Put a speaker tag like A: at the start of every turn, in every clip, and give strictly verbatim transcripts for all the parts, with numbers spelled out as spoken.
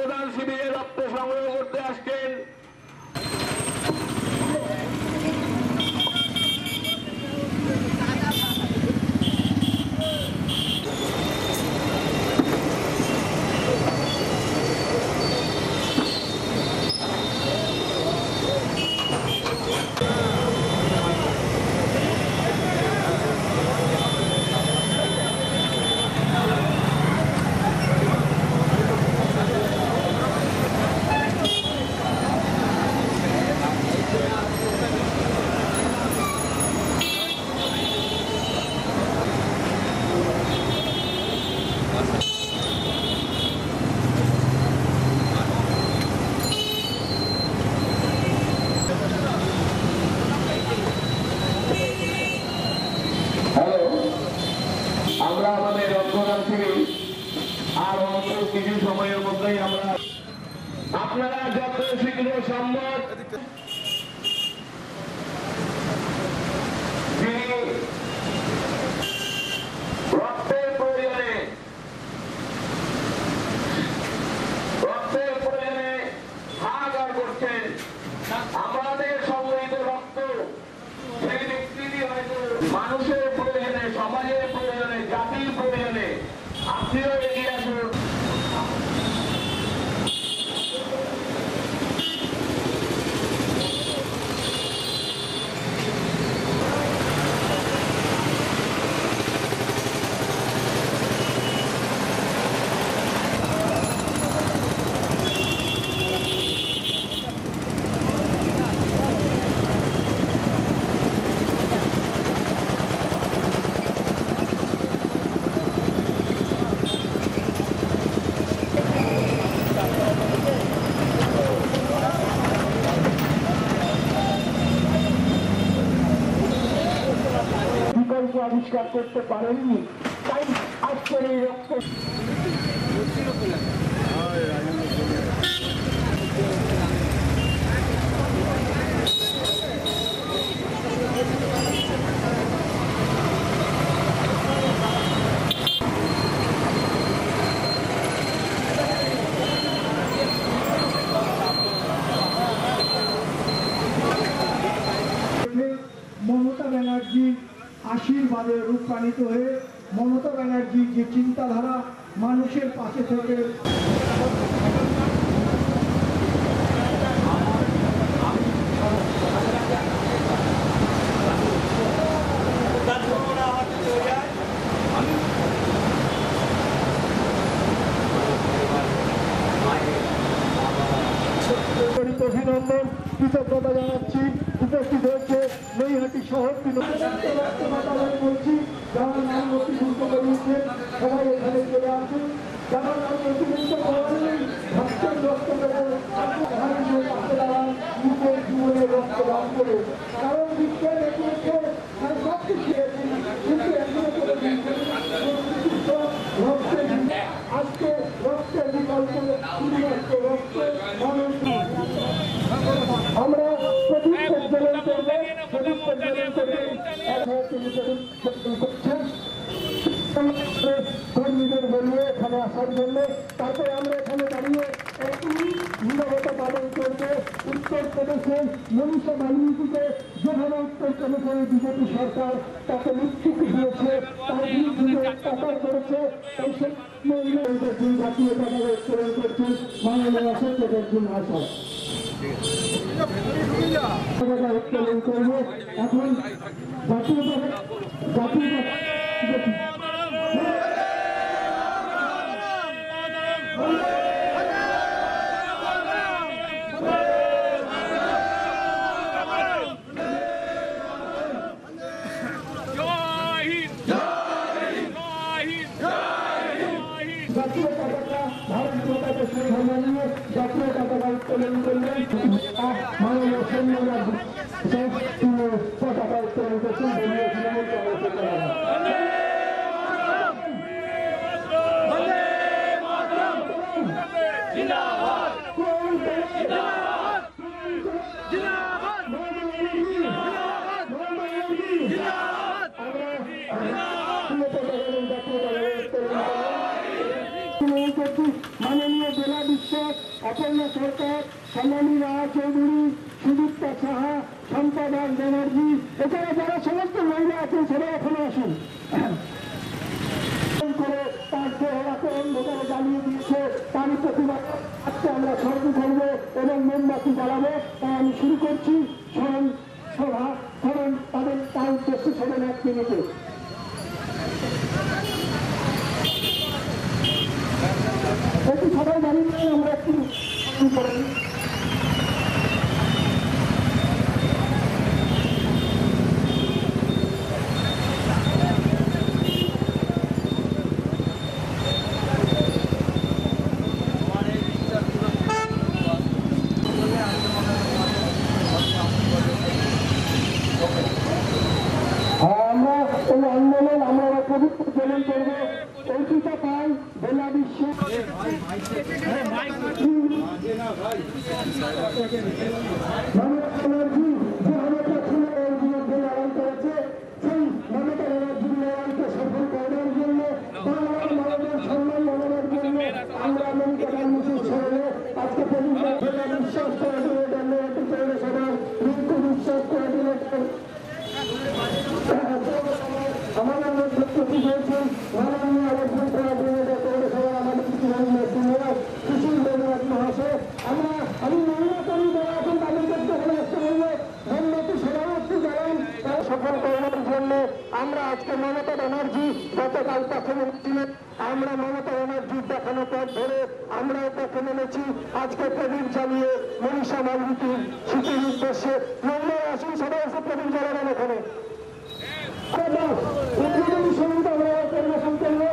A: রক্তদান শিবিরে রক্ত সংগ্রহ করতে আসছেন। আমরা আমাদের রক্তদান থেকে আর অল্প কিছু সময়ের মধ্যেই আমরা আপনারা যত শীঘ্র সম্ভব রক্তের প্রয়োজনে রক্তের প্রয়োজনে হাহাকার করছেন, আমাদের সংগঠিত রক্ত সেই ব্যক্তিটি হয়তো মানুষের প্রয়োজনে, সমাজের প্রয়োজনে, জাতির প্রয়োজনে আপনিও এগিয়ে আসুন। আবিষ্কার করতে পারেননি, তাই আজকের এই রক্ত
B: মমতা ব্যানার্জি আশীর্বাদে রূপায়িত হয়ে মমতা ব্যানার্জির যে চিন্তাধারা মানুষের পাশে থেকে অভিনন্দন কৃতজ্ঞতা জানাচ্ছি। উপস্থিত হয়েছে নৈহাটি শহর বলছি, যারা নাম নথিভুক্ত করিয়েছেন সবাই এখানে চলে আসুন। যারা নাম নথিভুক্ত করেন ভাবছেন রক্ত দেবেন, নিজের জীবনে রক্তদান করে, কারণ বিশ্বের এগিয়েছে সব কিছু কিন্তু এখনো করে রক্তের আজকে রক্তের বিকল্প শুধুমাত্র রক্ত মানুষ। আমরা প্রদীপ প্রজ্বলন করবো, প্রদীপ প্রজ্বলন করবে করছেন কর্মীদের বলিয়ে এখানে আসার জন্য। তারপরে আমরা এখানে দাঁড়িয়ে একটি নীরবতা পালন করবো। উত্তর প্রদেশের মনীষা মালবিকে যেভাবে উত্তর প্রদেশের বিজেপি সরকার তাকে নিশ্চিত দিয়েছে, তার বিরুদ্ধে অত্যাচার করেছে, এই সব জাতীয় পতাকা উত্তোলন করছেন মাননীয় সত্যদেব মহাশয়। উত্তোলন করবো এখন জাতীয় জাতীয় জাতীয় পতাকা ভারত মাতাকে সম্মানীয় জাতীয় পতাকা উত্তোলন করলেন মাননীয় সৈন্যরা পতাকা উত্তোলন করছেন। মাননীয় জেলা বিশ্ব অপর্ণা সরকার, সোনালী রায় চৌধুরী, সুদীপ্তা সাহা, সম্পাদক ব্যানার্জি, এছাড়া যারা সমস্ত মহিলা আছেন সবাই এখানে আসুন। করে তার যে এলাকা অন্ধকারে জ্বালিয়ে দিয়েছে তারই প্রতিবাদ আজকে আমরা স্মরণ করবো এবং মোমবাতি জ্বালাবো। তাই আমি শুরু করছি স্মরণ সভা। স্মরণ তাদের তার উদ্দেশ্যে স্মরণ এক মিনিটে। একটু সবাই জানিয়ে আমরা একটু শুরু করি। আমরা এই আন্দোলন আমরা পবিত্র উদ্যাপন করবো। ঐক্যতা পাই বেলা বিশ্ব মমতা ব্যানার্জি যে আমাদের ছেলে এই বিরুদ্ধে লড়াই করেছে, সেই মমতা ব্যানার্জির লড়াইকে সফল করার জন্য বাংলার মানুষের সম্মান জানানোর জন্য আমরা মমতা ব্যানার্জির ছেড়ে আজকে বেলা বিশ্বাস করে দিলে ধন্যবাদ পৌরসভার রিঙ্কু বিশ্বাস করে দিলে আমাদের মধ্যে প্রতি হয়েছেন মাননীয় আলোচনা করা পৌরসভার আমাদের কিছু সুশীল দেবনাথ মহাশয়। আমরা আমি মহিলা করি যারা এখন তাদের করতে হলে আসতে বলবো ধন্যবাদ সভাপতি জানান তারা সফল করার জন্য আমরা আজকে মমতা ব্যানার্জি গতকাল পথে নেমেছিলেন। আমরা মমতা ব্যানার্জির দেখানো পথ ধরে আমরাও পথে নেমেছি। আজকে প্রদীপ জ্বালিয়ে মনীষা মালবিটির স্মৃতির উদ্দেশ্যে নম্বর আসুন সবাই এসে প্রদীপ জ্বালাবেন এখানে। উদ্বোধনী সঙ্গীত আমরা পরিবেশন করবো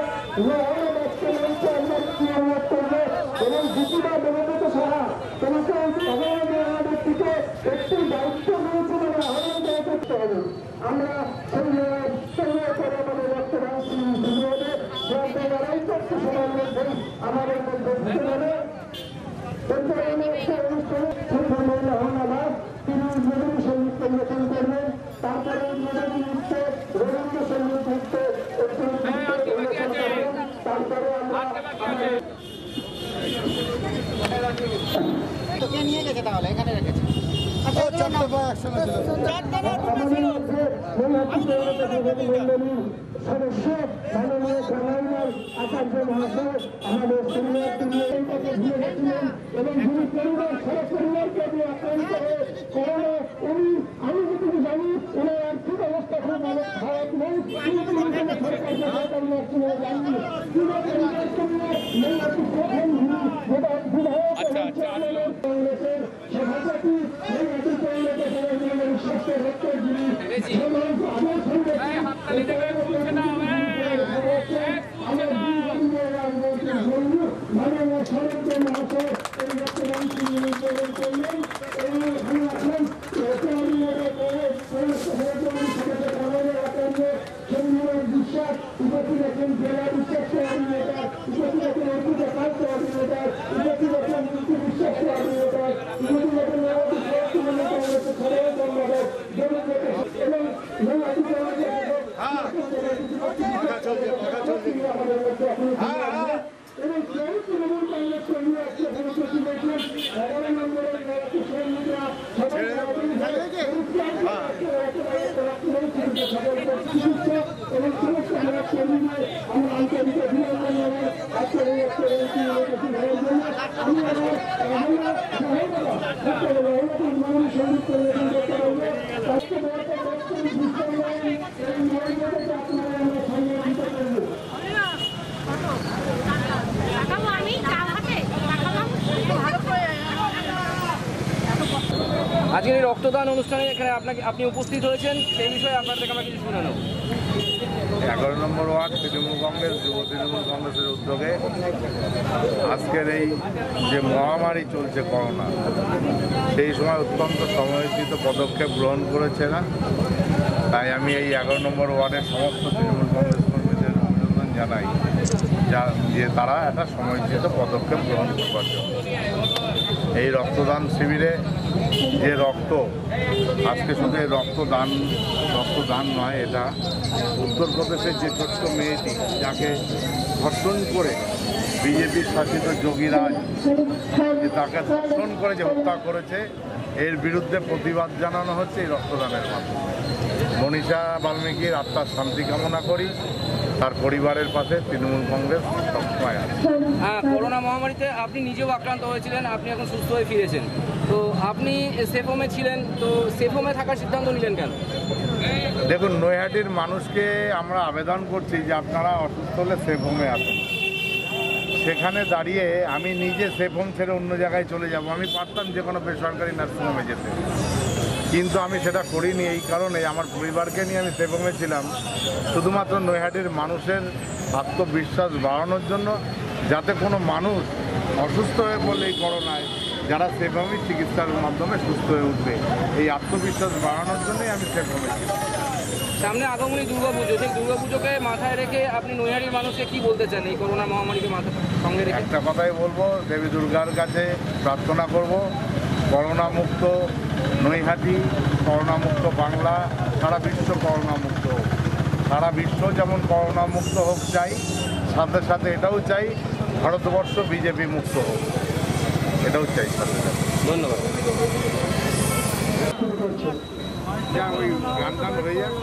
B: এবং দ্বিতীয়বার দেবব্রত সাহা তোমাকে আমাদের থেকে একটি দায়িত্ব নিয়েছে বলে আহ্বান দেওয়া করতে হবে। আমরা সেই সঙ্গে করে আমাদের রক্তদান শুরু হবে। লড়াই করতে সবার মধ্যে আমাদের মধ্যে ঢুকে যাবে। এরপরে আমি একটা অনুষ্ঠানে রহমাবাদ তিনি উদ্বোধনী সঙ্গীত পরিবেশন করবেন। তারপরে উদ্বোধনী নৃত্য রবীন্দ্র সঙ্গীত নৃত্য একটু পরিবেশন করবেন। তারপরে আমরা
C: নিয়ে গেছে তাহলে এখানে রেখেছে
B: সদস্য মাননীয় জামাইনাল আচার্য মহাশয় আমাদের সিনিয়র দিয়েছিলেন এবং যিনি পরিবার সারা পরিবারকে দিয়ে আক্রান্ত হয়ে করোনা উনি আমি যেটুকু জানি ওনার আর্থিক অবস্থা খুব ভালো খারাপ নেই কিন্তু সরকার সরকারি নার্সিংহোমে যাননি তিনি পরিবারকে নিয়ে মেয়েটি প্রথম বিধায়ক এবং চেয়ারম্যানের কংগ্রেসের সভাপতি মেয়েটি কংগ্রেসের সভাপতি স্বাস্থ্য দপ্তর যিনি আমার সঙ্গে মাননীয় সরকার মহাশয় এই রক্তদান করলেন এবং এখানে আছেন বিশ্বাস উপস্থিত আছেন জেলা বিশ্বাস কোঅর্ডিনেটর উপস্থিত আছেন অর্পিতা পাল কোঅর্ডিনেটর উপস্থিত আছেন মুক্তি বিশ্বাস কোঅর্ডিনেটর উপস্থিত আছেন নবাবী কংগ্রেসের সদস্য সম্পাদক এবং এবং সেই তৃণমূল কংগ্রেস কর্মী আজকে সভাপতি হয়েছেন এগারো নম্বরের কর্মীরা সবাই এবং সমস্ত জেলা কর্মীদের আমরা আন্তরিক অভিনন্দন জানাই আজকের এই আমি আমার মাননীয় সঙ্গীত পরিবেশন করতে পারবো আজকে আপনারা আমরা সঙ্গে দিতে পারবো।
D: আজকের এই রক্তদান অনুষ্ঠানে এখানে আপনাকে আপনি উপস্থিত হয়েছেন সেই বিষয়ে আপনার থেকে আমরা কিছু শুনে নেব।
E: এগারো নম্বর ওয়ার্ড তৃণমূল কংগ্রেস যুব তৃণমূল কংগ্রেসের উদ্যোগে আজকের এই যে মহামারী চলছে করোনা, সেই সময় অত্যন্ত সময়োচিত পদক্ষেপ গ্রহণ করেছে না। তাই আমি এই এগারো নম্বর ওয়ার্ডের সমস্ত তৃণমূল কংগ্রেস কর্মীদের অভিনন্দন জানাই যা যে তারা একটা সময়োচিত পদক্ষেপ গ্রহণ করবার জন্য। এই রক্তদান শিবিরে যে রক্ত আজকে শুধু এই রক্তদান রক্তদান নয়, এটা উত্তরপ্রদেশের যে ছোট্ট মেয়েটি যাকে ধর্ষণ করে বিজেপির শাসিত যোগীরাজ যে তাকে ধর্ষণ করে যে হত্যা করেছে, এর বিরুদ্ধে প্রতিবাদ জানানো হচ্ছে এই রক্তদানের মাধ্যমে। মনীষা বাল্মীকির আত্মার শান্তি কামনা করি, তার পরিবারের পাশে তৃণমূল কংগ্রেস সবসময় আছে।
D: হ্যাঁ, করোনা মহামারীতে আপনি নিজেও আক্রান্ত হয়েছিলেন, আপনি এখন সুস্থ হয়ে ফিরেছেন, তো আপনি সেফ হোমে ছিলেন, তো সেফ হোমে থাকার সিদ্ধান্ত নিলেন কেন?
E: দেখুন, নৈহাটির মানুষকে আমরা আবেদন করছি যে আপনারা অসুস্থ হলে সেফ হোমে আসুন। সেখানে দাঁড়িয়ে আমি নিজে সেফ হোম ছেড়ে অন্য জায়গায় চলে যাব, আমি পারতাম যে কোনো বেসরকারি নার্সিংহোমে যেতে, কিন্তু আমি সেটা করিনি। এই কারণে আমার পরিবারকে নিয়ে আমি সেফ হোমে ছিলাম শুধুমাত্র নৈহাটির মানুষের আত্মবিশ্বাস বাড়ানোর জন্য, যাতে কোনো মানুষ অসুস্থ হয়ে পড়লে এই করোনায় যারা সেফ হোমে চিকিৎসার মাধ্যমে সুস্থ হয়ে উঠবে, এই আত্মবিশ্বাস বাড়ানোর জন্যই আমি সেফ হোমে ছিলাম।
D: সামনে আগমনী দুর্গাপুজো, সেই দুর্গাপুজোকে মাথায় রেখে আপনি নৈহাটির মানুষকে কি বলতে চান এই করোনা মহামারীকে মাথায় সঙ্গে রেখে?
E: একটা কথাই বলবো, দেবী দুর্গার কাছে প্রার্থনা করব, করোনা মুক্ত নৈহাটি, করোনা মুক্ত বাংলা, সারা বিশ্ব করোনা মুক্ত হোক। সারা বিশ্ব যেমন করোনা মুক্ত হোক চাই, সাথে সাথে এটাও চাই ভারতবর্ষ বিজেপি মুক্ত হোক, এটাও চাই সাথে সাথে।
D: ধন্যবাদ।
E: যা ওই গান গান হয়ে যাক।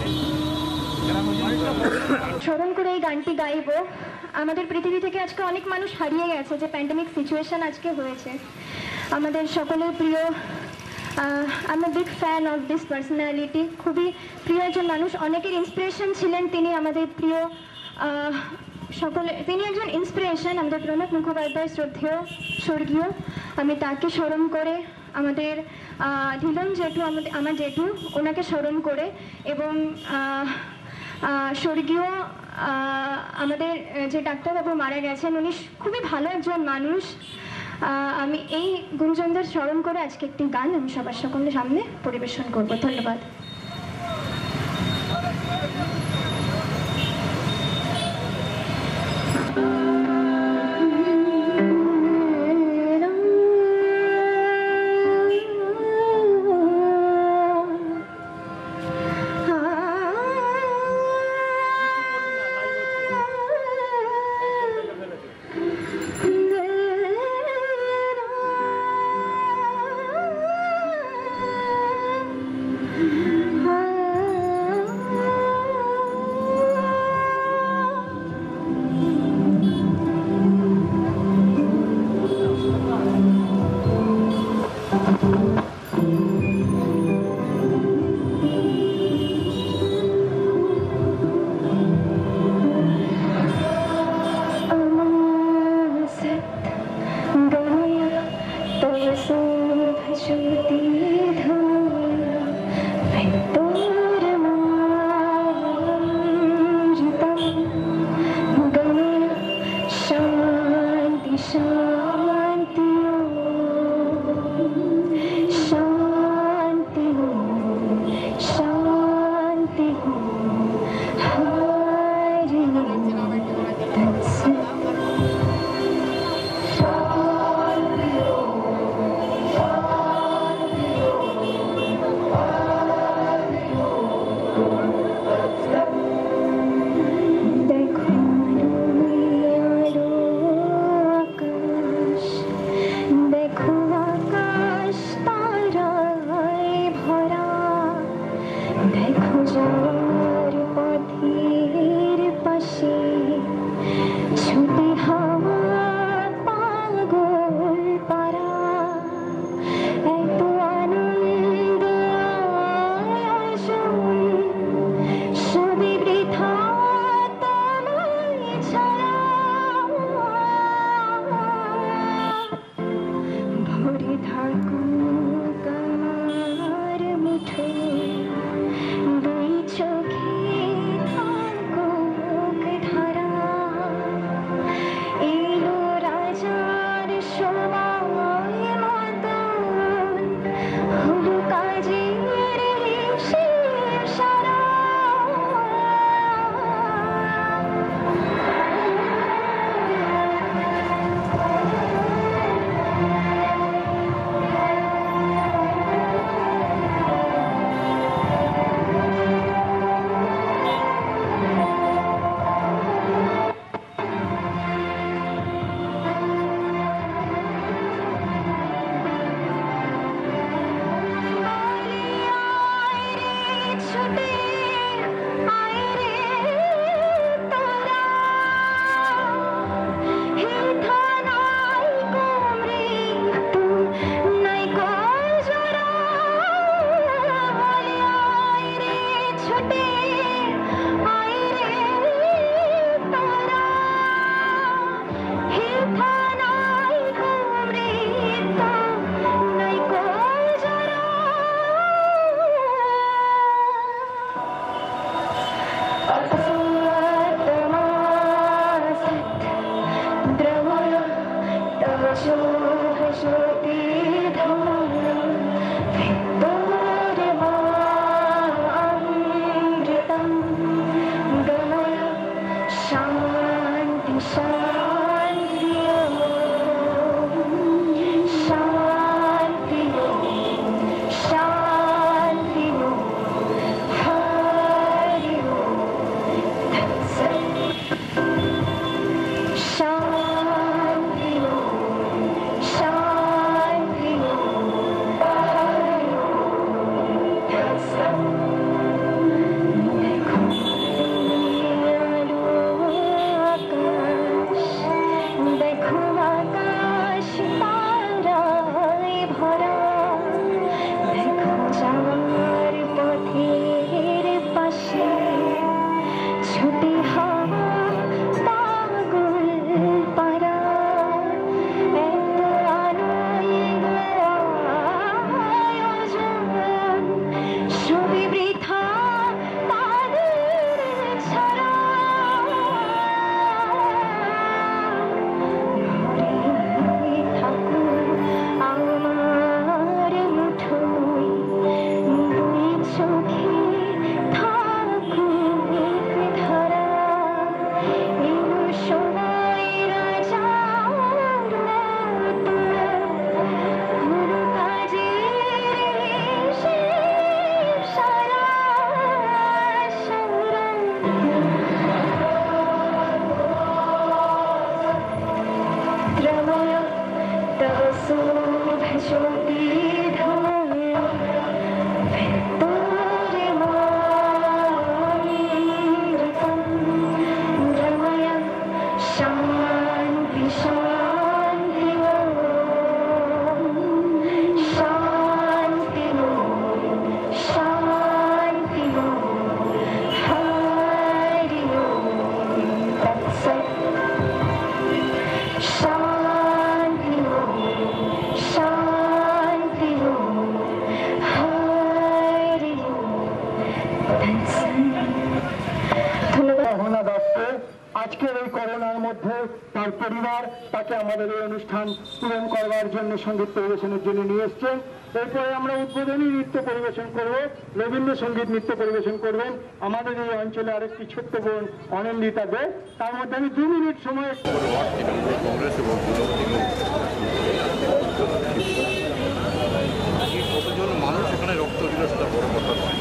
F: স্মরণ করে এই গানটি গাইব। আমাদের পৃথিবী থেকে আজকে অনেক মানুষ হারিয়ে গেছে, যে প্যান্ডেমিক সিচুয়েশন আজকে হয়েছে। আমাদের সকলের প্রিয়, আমি big fan of this personality, খুবই প্রিয় একজন মানুষ, অনেকের ইন্সপিরেশন ছিলেন তিনি। আমাদের প্রিয় সকলে, তিনি একজন ইন্সপিরেশন, আমাদের প্রণব মুখোপাধ্যায় শ্রদ্ধেয় স্বর্গীয়। আমি তাকে স্মরণ করে, আমাদের ধিলন জেঠু, আমাদের আমার জেঠু, ওনাকে স্মরণ করে, এবং স্বর্গীয় আমাদের যে ডাক্তারবাবু মারা গেছেন, উনি খুবই ভালো একজন মানুষ। আমি এই গুরুজনদের স্মরণ করে আজকে একটি গান আমি সবার সকলের সামনে পরিবেশন করব। ধন্যবাদ। ভাসতে ধারা ভেতরে মামৃতম গময় শান্তি শান্তি শান্তি শান্তি হরি শান্তি শান্তি দেখো আকাশ তারায় ভরা দেখো যাওয়ার পথের পাশে ছুটে হাওয়া পাগল পারা এত আনন্দ আয়োজন সবই বৃথা তাদের ছাড়া ভরে থাকুক আমার মুঠোয় দুই চোখে থাকুক ধারা এই সময় রাজার মতো কোনো কাজের শেষ সারা সারা রময় তব শুভ জ্যোতি ধময় ভেতরে মামৃতম রময় শান্তি শান্তি শান্তি শান্তি হরি তৎসৎ শান্তি শান্তি হরি ধন্যবাদ।
B: অহনা দত্ত আজকের এই করোনার মধ্যে তার পরিবার তাকে আমাদের এই অনুষ্ঠান পূরণ করবার জন্য সঙ্গীত পরিবেশনের জন্য নিয়ে এসছেন। এরপরে আমরা উদ্বোধনী নৃত্য পরিবেশন করব, রবীন্দ্রসঙ্গীত নৃত্য পরিবেশন করবেন আমাদের এই অঞ্চলে আরেকটি ছোট্ট বোন অনন্দিতা দে। তার মধ্যে আমি দু মিনিট সময়
E: কতজন মানুষ এখানে রক্ত দিল সেটা বড় কথা নয়।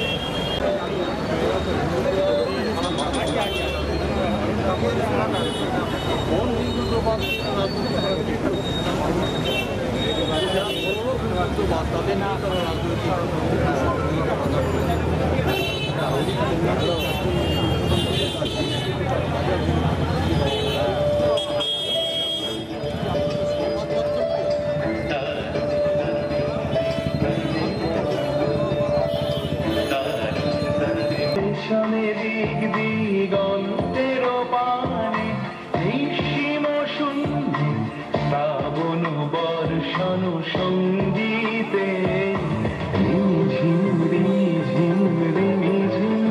A: দিক দিগন্তের পানে নিঃসীম শূন্য শ্রাবণ বর্ষণ সঙ্গীতে রিমঝিম রিমঝিম রিমঝিম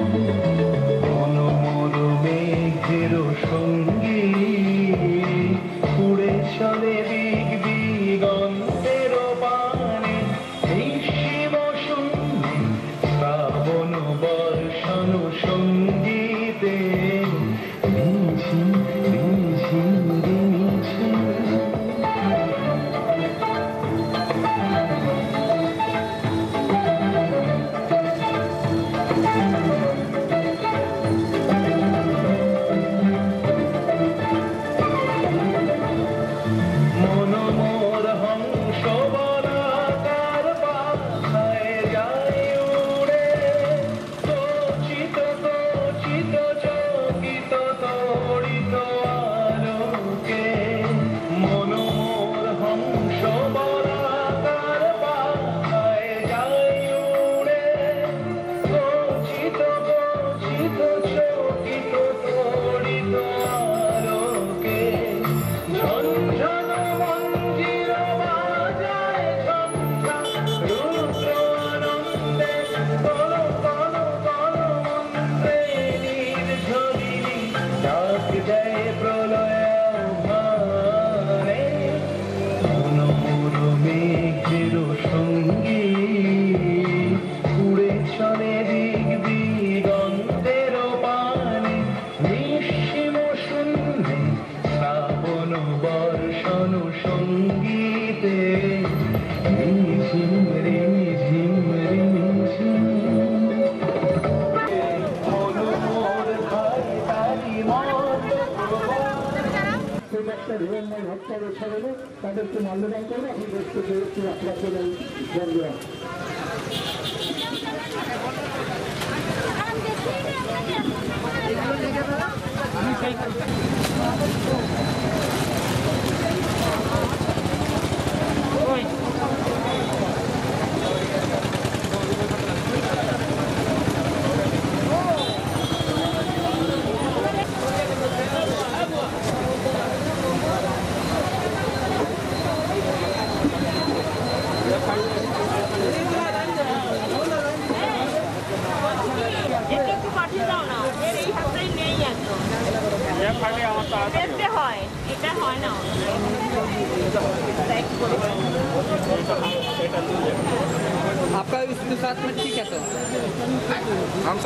A: মনোমর মেঘের সঙ্গী উড়ে চলে দিক দিগন্তের পানে নিঃসীম শূন্য শ্রাবণ বর্ষণ সঙ্গীতে রিমঝিম রিমঝিম রিমঝিম
B: তাদেরকে মাল্যদান করবো। আমি দেখতে পেরেছি আপনার জন্য বন্ধুরা
G: একটু পাঠিয়ে দাও না, এর এই হাতটাই নেই একদম। দেখতে হয়, এটা হয় না।
D: आपका इसके साथ में ठीक है तो हम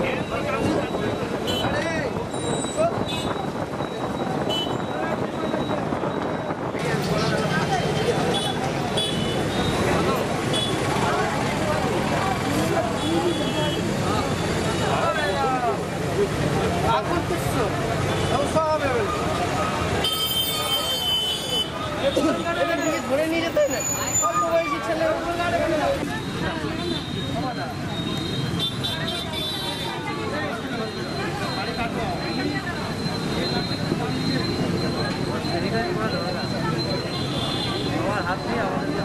D: ধরে নিয়ে যেতে না অল্প বয়সী ছেলে আমার হাত দিয়ে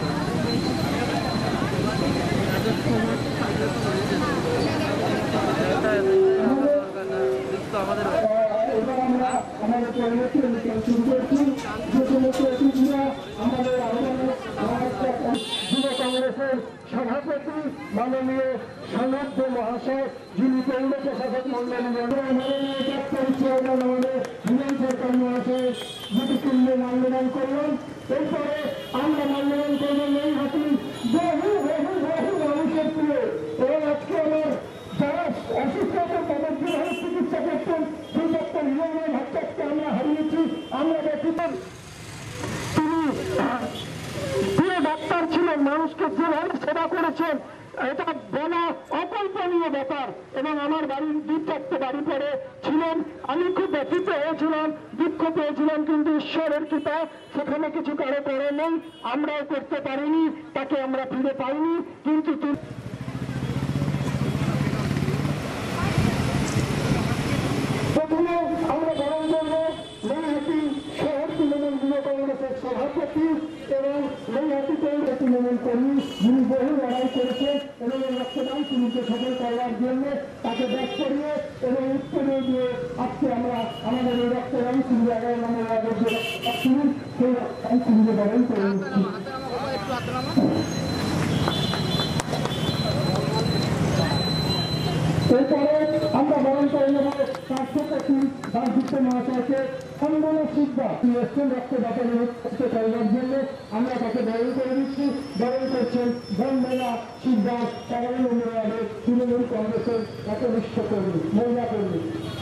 D: আমাদের
B: এবার আমরা আমাদের পরিবেশে শুরু করছি। যে সমস্ত অতিথিরা আমাদের আহ্বানে যুব কংগ্রেসের সভাপতি মাননীয় সনব্য মহাশয়, যিনি পৌর প্রশাসক মন্ডলী মাননীয় ডাক্তার চেয়ারম্যান আমাদের হিমন্ত সরকার মহাশয় দুটিকুল্যে মাল্যদান করলেন। এরপরে আমরা মাল্যদান করবেন এই হাতি বহু বহু বহু মানুষের প্রিয় এবং আজকে আমার যারা অসুস্থতা তাদের যেভাবে চিকিৎসা করতেন সেই ডাক্তার হিমন্ত ভট্টাচার্যকে আমরা হারিয়েছি। আমরা ব্যতীত তিনি প্রিয় ডাক্তার ছিলেন, মানুষকে যেভাবে সেবা করেছেন এটা বলা অকল্পনীয় ব্যাপার। এবং আমার বাড়ির দুই চারটে বাড়ি পরে ছিলেন, আমি খুব ব্যথিত হয়েছিলাম, দুঃখ পেয়েছিলাম, কিন্তু ঈশ্বরের কৃপা সেখানে কিছু কারো করে নেই, আমরাও করতে পারিনি, তাকে আমরা ফিরে পাইনি। কিন্তু প্রথমে আমরা গ্রহণ করবো নৈহাটি শহর তৃণমূল যুব কংগ্রেসের সভাপতি এবং নৈহাটি পৌর তৃণমূল কর্মী, যিনি বহু লড়াই করেছেন এবং এই রক্তদান শিবিরকে সফল করার জন্য তাকে ব্যাগ করিয়ে এবং উত্তরে দিয়ে আজকে আমরা আমাদের এই রক্তদান শিবির আগামী আমাদের যে শিবির সেই রক্তদান শিবিরে বরণ করে নিচ্ছি। এরপরে আমরা বরণ করে নেব স্বাস্থ্যকর্মী দাসগুপ্ত মহাশয়কে খন্দন সিদ্ধা এসছেন রক্তদাতা করতে করার জন্য আমরা তাকে বরণ করে দিচ্ছি। বরণ করছেন বন্দনা সিদ্ধা, এগারো নম্বর ওয়ার্ডের তৃণমূল কংগ্রেসের একনিষ্ঠ কর্মী, মহিলা কর্মী।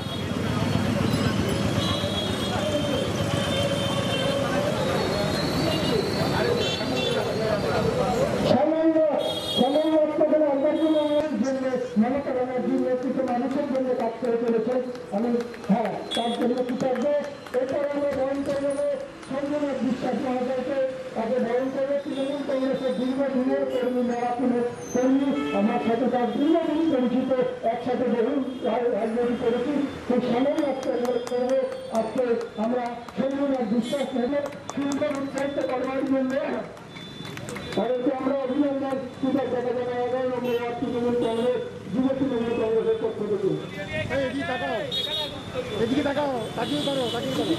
B: সামান্য সামান্য আপনাদের আন্দোলনের জন্য মমতা ব্যানার্জির নেতৃত্ব মানুষের জন্য কাজ করে চলেছে। আমি হ্যাঁ তার জন্য কৃতজ্ঞ। এরপর আমরা বরণ করে নেব সঞ্জনাথ বিশ্বাস মহাশয়কে, তাকে বরণ করে তৃণমূল কংগ্রেসের দীর্ঘদিনের কর্মী, মেরাপুরের কর্মী, আমার সাথে তার দীর্ঘদিন পরিচিত, একসাথে বহু রাজনীতি করেছি। সেই সামনে আজকে করবো আজকে আমরা সঞ্জনাথ বিশ্বাস নেব সুন্দর উৎসাহিত করবার জন্য তাদেরকে আমরা অভিনন্দন কৃতজ্ঞতা জানাই। এগারো নম্বর ওয়ার্ড তৃণমূল কংগ্রেস যুব তৃণমূল কংগ্রেসের পক্ষ থেকে।
C: এদিকে তাকাও, এদিকে তাকাও, তাকিয়ে করো, তাকিয়ে করো।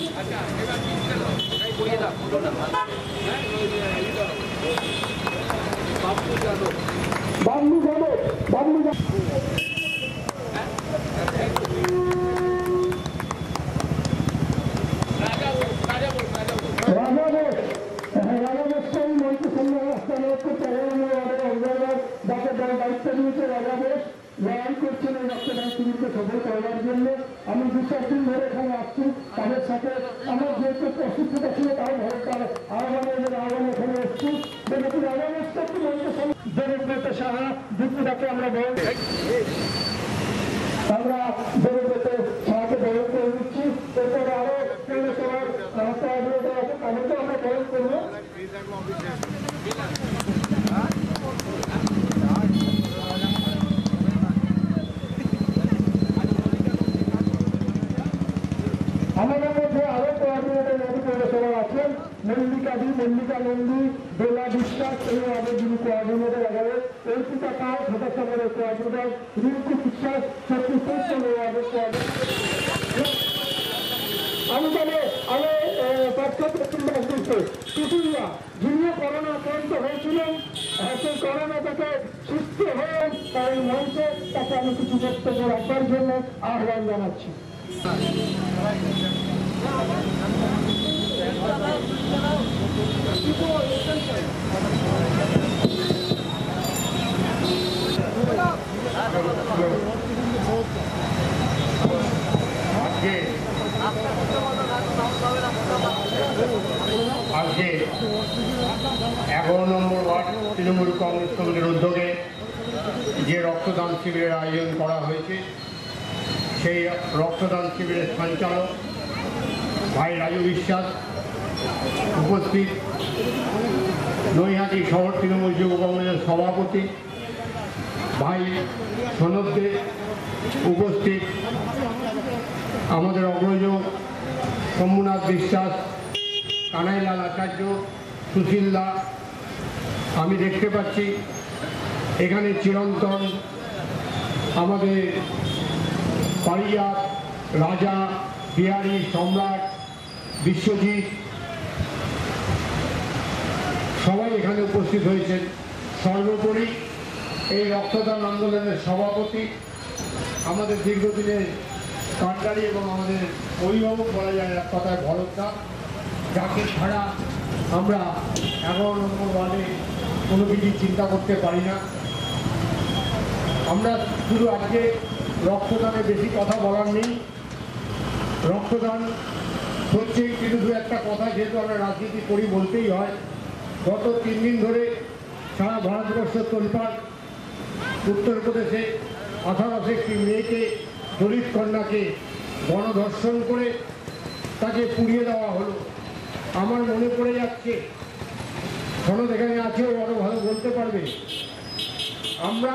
B: বাবলু যাবে, বাবলু যাবে। দায়িত্ব নিয়েছে রাজাবেশ লড়াই করছেন এই রক্তদান শিবিরকে সফল করার জন্য। আমি দু চার দিন ধরে এখানে আসছি, তাদের সাথে আমার যেহেতু অসুস্থতা ছিল তাও ভরতার আহ্বানের আহ্বানে এখানে এসছি। যেহেতু রাজাবেশটা একটু দেবব্রত সাহা দীপুদাকে আমরা বল আমরা দেবব্রত সাহাকে বরণ করে দিচ্ছি। এরপরে আরো পৌরসভার তাদেরকে আমরা বরণ করবো। আমাদের মধ্যে আরো কোঅর্ডিনেটর নদী পৌরসভা আছেন, মল্লিকা দি, মল্লিকা নন্দী, বেলা বিশ্বাস এবং আমাদের যিনি কোঅর্ডিনেটর এগারো, অর্পিতা পাল, সদস্যের কোঅর্ডিনেটর, রিঙ্কু বিশ্বাস, ছত্রিশ আমাদের কোঅর্ডিনেটর। আমি তাহলে আমি টুটুলিয়া যিনি করোনা আক্রান্ত হয়েছিলেন, সেই করোনা থেকে সুস্থ হয়ে তার মঞ্চে তাকে আমি কিছু বক্তব্য রাখবার জন্য আহ্বান জানাচ্ছি।
H: আজকে আজকে এগারো নম্বর ওয়ার্ড তৃণমূল কংগ্রেস কমিটির উদ্যোগে যে রক্তদান শিবিরের আয়োজন করা হয়েছে, সেই রক্তদান শিবিরের সঞ্চালক ভাই রাজু বিশ্বাস, উপস্থিত নৈহাটি শহর তৃণমূল যুব কংগ্রেসের সভাপতি ভাই সনদ দে, উপস্থিত আমাদের অগ্রজ শম্ভুনাথ বিশ্বাস, কানাইলাল আচার্য, সুশীল দা। আমি দেখতে পাচ্ছি এখানে চিরন্তন আমাদের পারিজাত, রাজা, বিহারী, সম্রাট, বিশ্বজিৎ সবাই এখানে উপস্থিত হয়েছেন। সর্বোপরি এই রক্তদান আন্দোলনের সভাপতি আমাদের দীর্ঘদিনের কান্ডারি এবং আমাদের অভিভাবক বলা যায় এক কথায় ভরতদা, যাকে ছাড়া আমরা এগারো নম্বর ওয়ার্ডে কোনো কিছু চিন্তা করতে পারি না। আমরা শুধু আজকে রক্তদানে বেশি কথা বলার নেই, রক্তদান হচ্ছে কিন্তু দু একটা কথা, যেহেতু আমরা রাজনীতি করি বলতেই হয়। গত তিন দিন ধরে সারা ভারতবর্ষ তোলপাড়, উত্তরপ্রদেশে আঠারোশো একটি মেয়েকে, দলিত কন্যাকে গণধর্ষণ করে তাকে পুড়িয়ে দেওয়া হলো। আমার মনে পড়ে যাচ্ছে, সনদ এখানে আছে, ও আরও ভালো বলতে পারবে। আমরা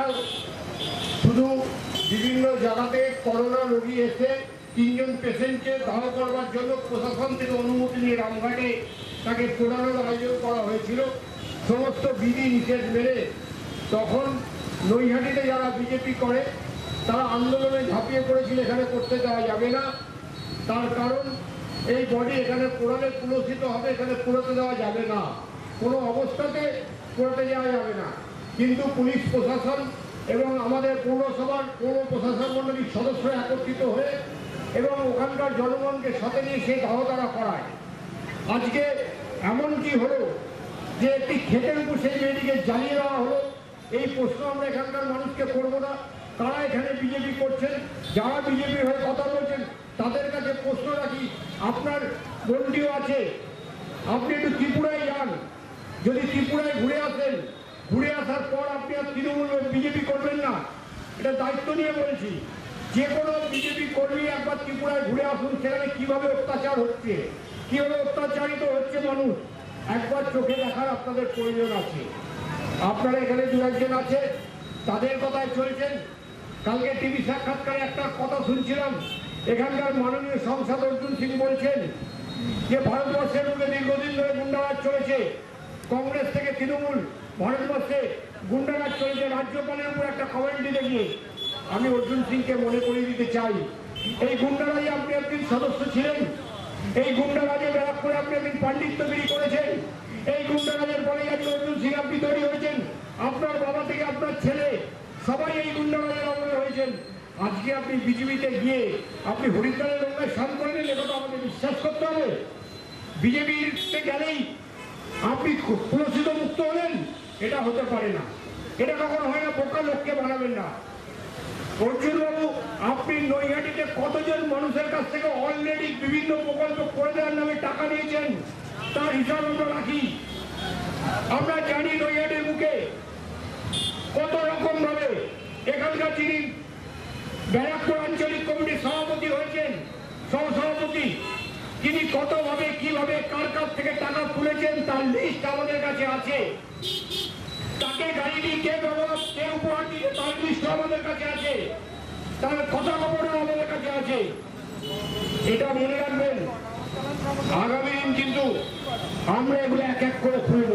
H: শুধু বিভিন্ন জায়গাতে করোনা রোগী এসে তিনজন পেশেন্টকে দাহ করবার জন্য প্রশাসন থেকে অনুমতি নিয়ে রামঘাটে তাকে পোড়ানোর আয়োজন করা হয়েছিল, সমস্ত বিধি নিষেধ মেনে। তখন নৈহাটিতে যারা বিজেপি করে তারা আন্দোলনে ঝাঁপিয়ে পড়েছিল, এখানে করতে দেওয়া যাবে না। তার কারণ এই বডি এখানে পোড়ালে কুলসিত হবে, এখানে পোড়াতে দেওয়া যাবে না, কোনো অবস্থাতে পোড়াতে যাওয়া যাবে না। কিন্তু পুলিশ প্রশাসন এবং আমাদের পৌরসভার পৌর প্রশাসন মণ্ডলীর সদস্যরা একত্রিত হয়ে এবং ওখানকার জনগণকে সাথে নিয়ে সেই দাহ তারা করায়। আজকে এমন কি হলো যে একটি ক্ষেতের উপর সেই মেয়েটিকে জ্বালিয়ে দেওয়া হলো। এই প্রশ্ন আমরা এখানকার মানুষকে করবো না। তারা এখানে বিজেপি করছেন, যারা বিজেপির হয়ে কথা বলছেন তাদের কাছে প্রশ্ন রাখি, আপনার গন্ডিও আছে, আপনি একটু ত্রিপুরায় যান, যদি ত্রিপুরায় ঘুরে আসেন, ঘুরে আসার পর আপনি আর তৃণমূল বিজেপি করবেন না, এটা দায়িত্ব নিয়ে বলছি। যে কোনো বিজেপি কর্মী একবার ত্রিপুরায় ঘুরে আসুন, সেখানে কিভাবে অত্যাচার হচ্ছে, কিভাবে অত্যাচারিত হচ্ছে মানুষ, একবার চোখে দেখার আপনাদের প্রয়োজন আছে। আপনারা এখানে দু একজন আছে, তাদের কথায় চলছেন। কালকে টিভি সাক্ষাৎকারে একটা কথা শুনছিলাম, এখানকার মাননীয় সংসদ অর্জুন সিং বলছেন যে ভারতবর্ষের বুকে দীর্ঘদিন ধরে গুন্ডারাজ চলেছে, কংগ্রেস থেকে তৃণমূল ভারতবর্ষে গুন্ডারাজ চলেছে। রাজ্যপালের উপর একটা কমেন্ট দিতে গিয়ে আমি অর্জুন সিংকে মনে করিয়ে দিতে চাই, এই গুন্ডারাজে আপনি একদিন সদস্য ছিলেন, এই গুন্ডারাজে ব্যারাকপুরে আপনি একদিন পাণ্ডিত্যগিরি করেছেন, এই গুন্ডারাজের পরে আজকে অর্জুন সিং আপনি তৈরি হয়েছেন, আপনার বাবা থেকে আপনার ছেলে সবাই এই গুন্ডারাজের আমলে হয়েছেন। আজকে আপনি বিজেপিতে গিয়ে আপনি হরিদ্বারের রঙের স্নান করলেন, এটা তো আমাদের বিশ্বাস করতে হবে। বিজেপিতে গেলেই আপনি পুরস্কৃত মুক্ত হলেন, এটা হতে পারে না, এটা কখনো হয় না। বোকা লোককে বানাবেন না। অর্জুন বাবু, আপনি নৈহাটিতে কতজন মানুষের কাছ থেকে অলরেডি বিভিন্ন প্রকল্প করে দেওয়ার নামে টাকা নিয়েছেন, তার হিসাব আমরা রাখি। আমরা জানি নৈহাটির মুখে কত রকম ভাবে এখানকার যিনি ব্যারাকপুর আঞ্চলিক কমিটির সভাপতি হয়েছেন, সহসভাপতি, তিনি কতভাবে কিভাবে কার কাছ থেকে টাকা তুলেছেন তার লিস্ট আমাদের কাছে আছে। তাকে গাড়িটি কে ব্যবহার কে উপহার দিয়ে তার লিস্ট আমাদের কাছে আছে, তার কথা খবরও আমাদের কাছে আছে। এটা মনে রাখবেন, আগামী দিন কিন্তু আমরা এগুলো এক এক করে খুলব।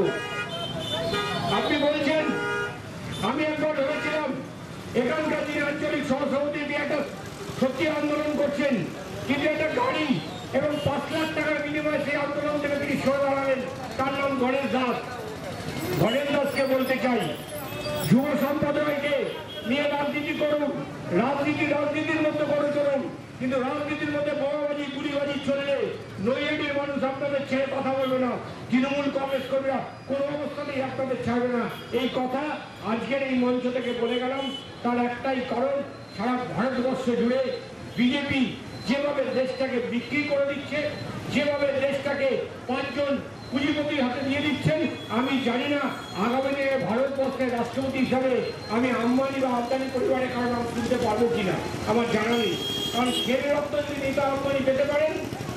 H: আপনি বলছেন আমি একবার ভেবেছিলাম এখানকার যিনি আঞ্চলিক সহসভাপতি একটা সত্যি আন্দোলন করছেন, কিন্তু একটা গাড়ি এবং পাঁচ লাখ টাকার বিনিময়ে সেই আন্দোলন থেকে তিনি সরে দাঁড়ালেন। তার নাম গণেশ দাস। গণেশ দাসকে বলতে চাই, যুব সম্প্রদায়কে নিয়ে রাজনীতি করুন, রাজনীতি রাজনীতির মধ্যে করে চলুন, কিন্তু রাজনীতির মধ্যে বোমাবাজি গুলিবাজি চললে নৈহাটির মানুষ আপনাদের ছেড়ে কথা বলবে না, তৃণমূল কংগ্রেস কর্মীরা কোনো অবস্থাতেই আপনাদের ছাড়বে না। এই কথা আজকের এই মঞ্চ থেকে বলে গেলাম। তার একটাই কারণ, সারা ভারতবর্ষ জুড়ে বিজেপি যেভাবে দেশটাকে বিক্রি করে দিচ্ছে, যেভাবে দেশটাকে পাঁচজন পুঁজিপতির হাতে দিয়ে দিচ্ছেন, আমি জানি না আগামী দিনে ভারতবর্ষের রাষ্ট্রপতি হিসাবে আমি আম্বানি বা আদানি পরিবারের কারণ নাম শুনতে পারবো কিনা আমার জানা নেই। কারণ সেই রক্ত যদি নেতা আম্বানি পেতে পারেন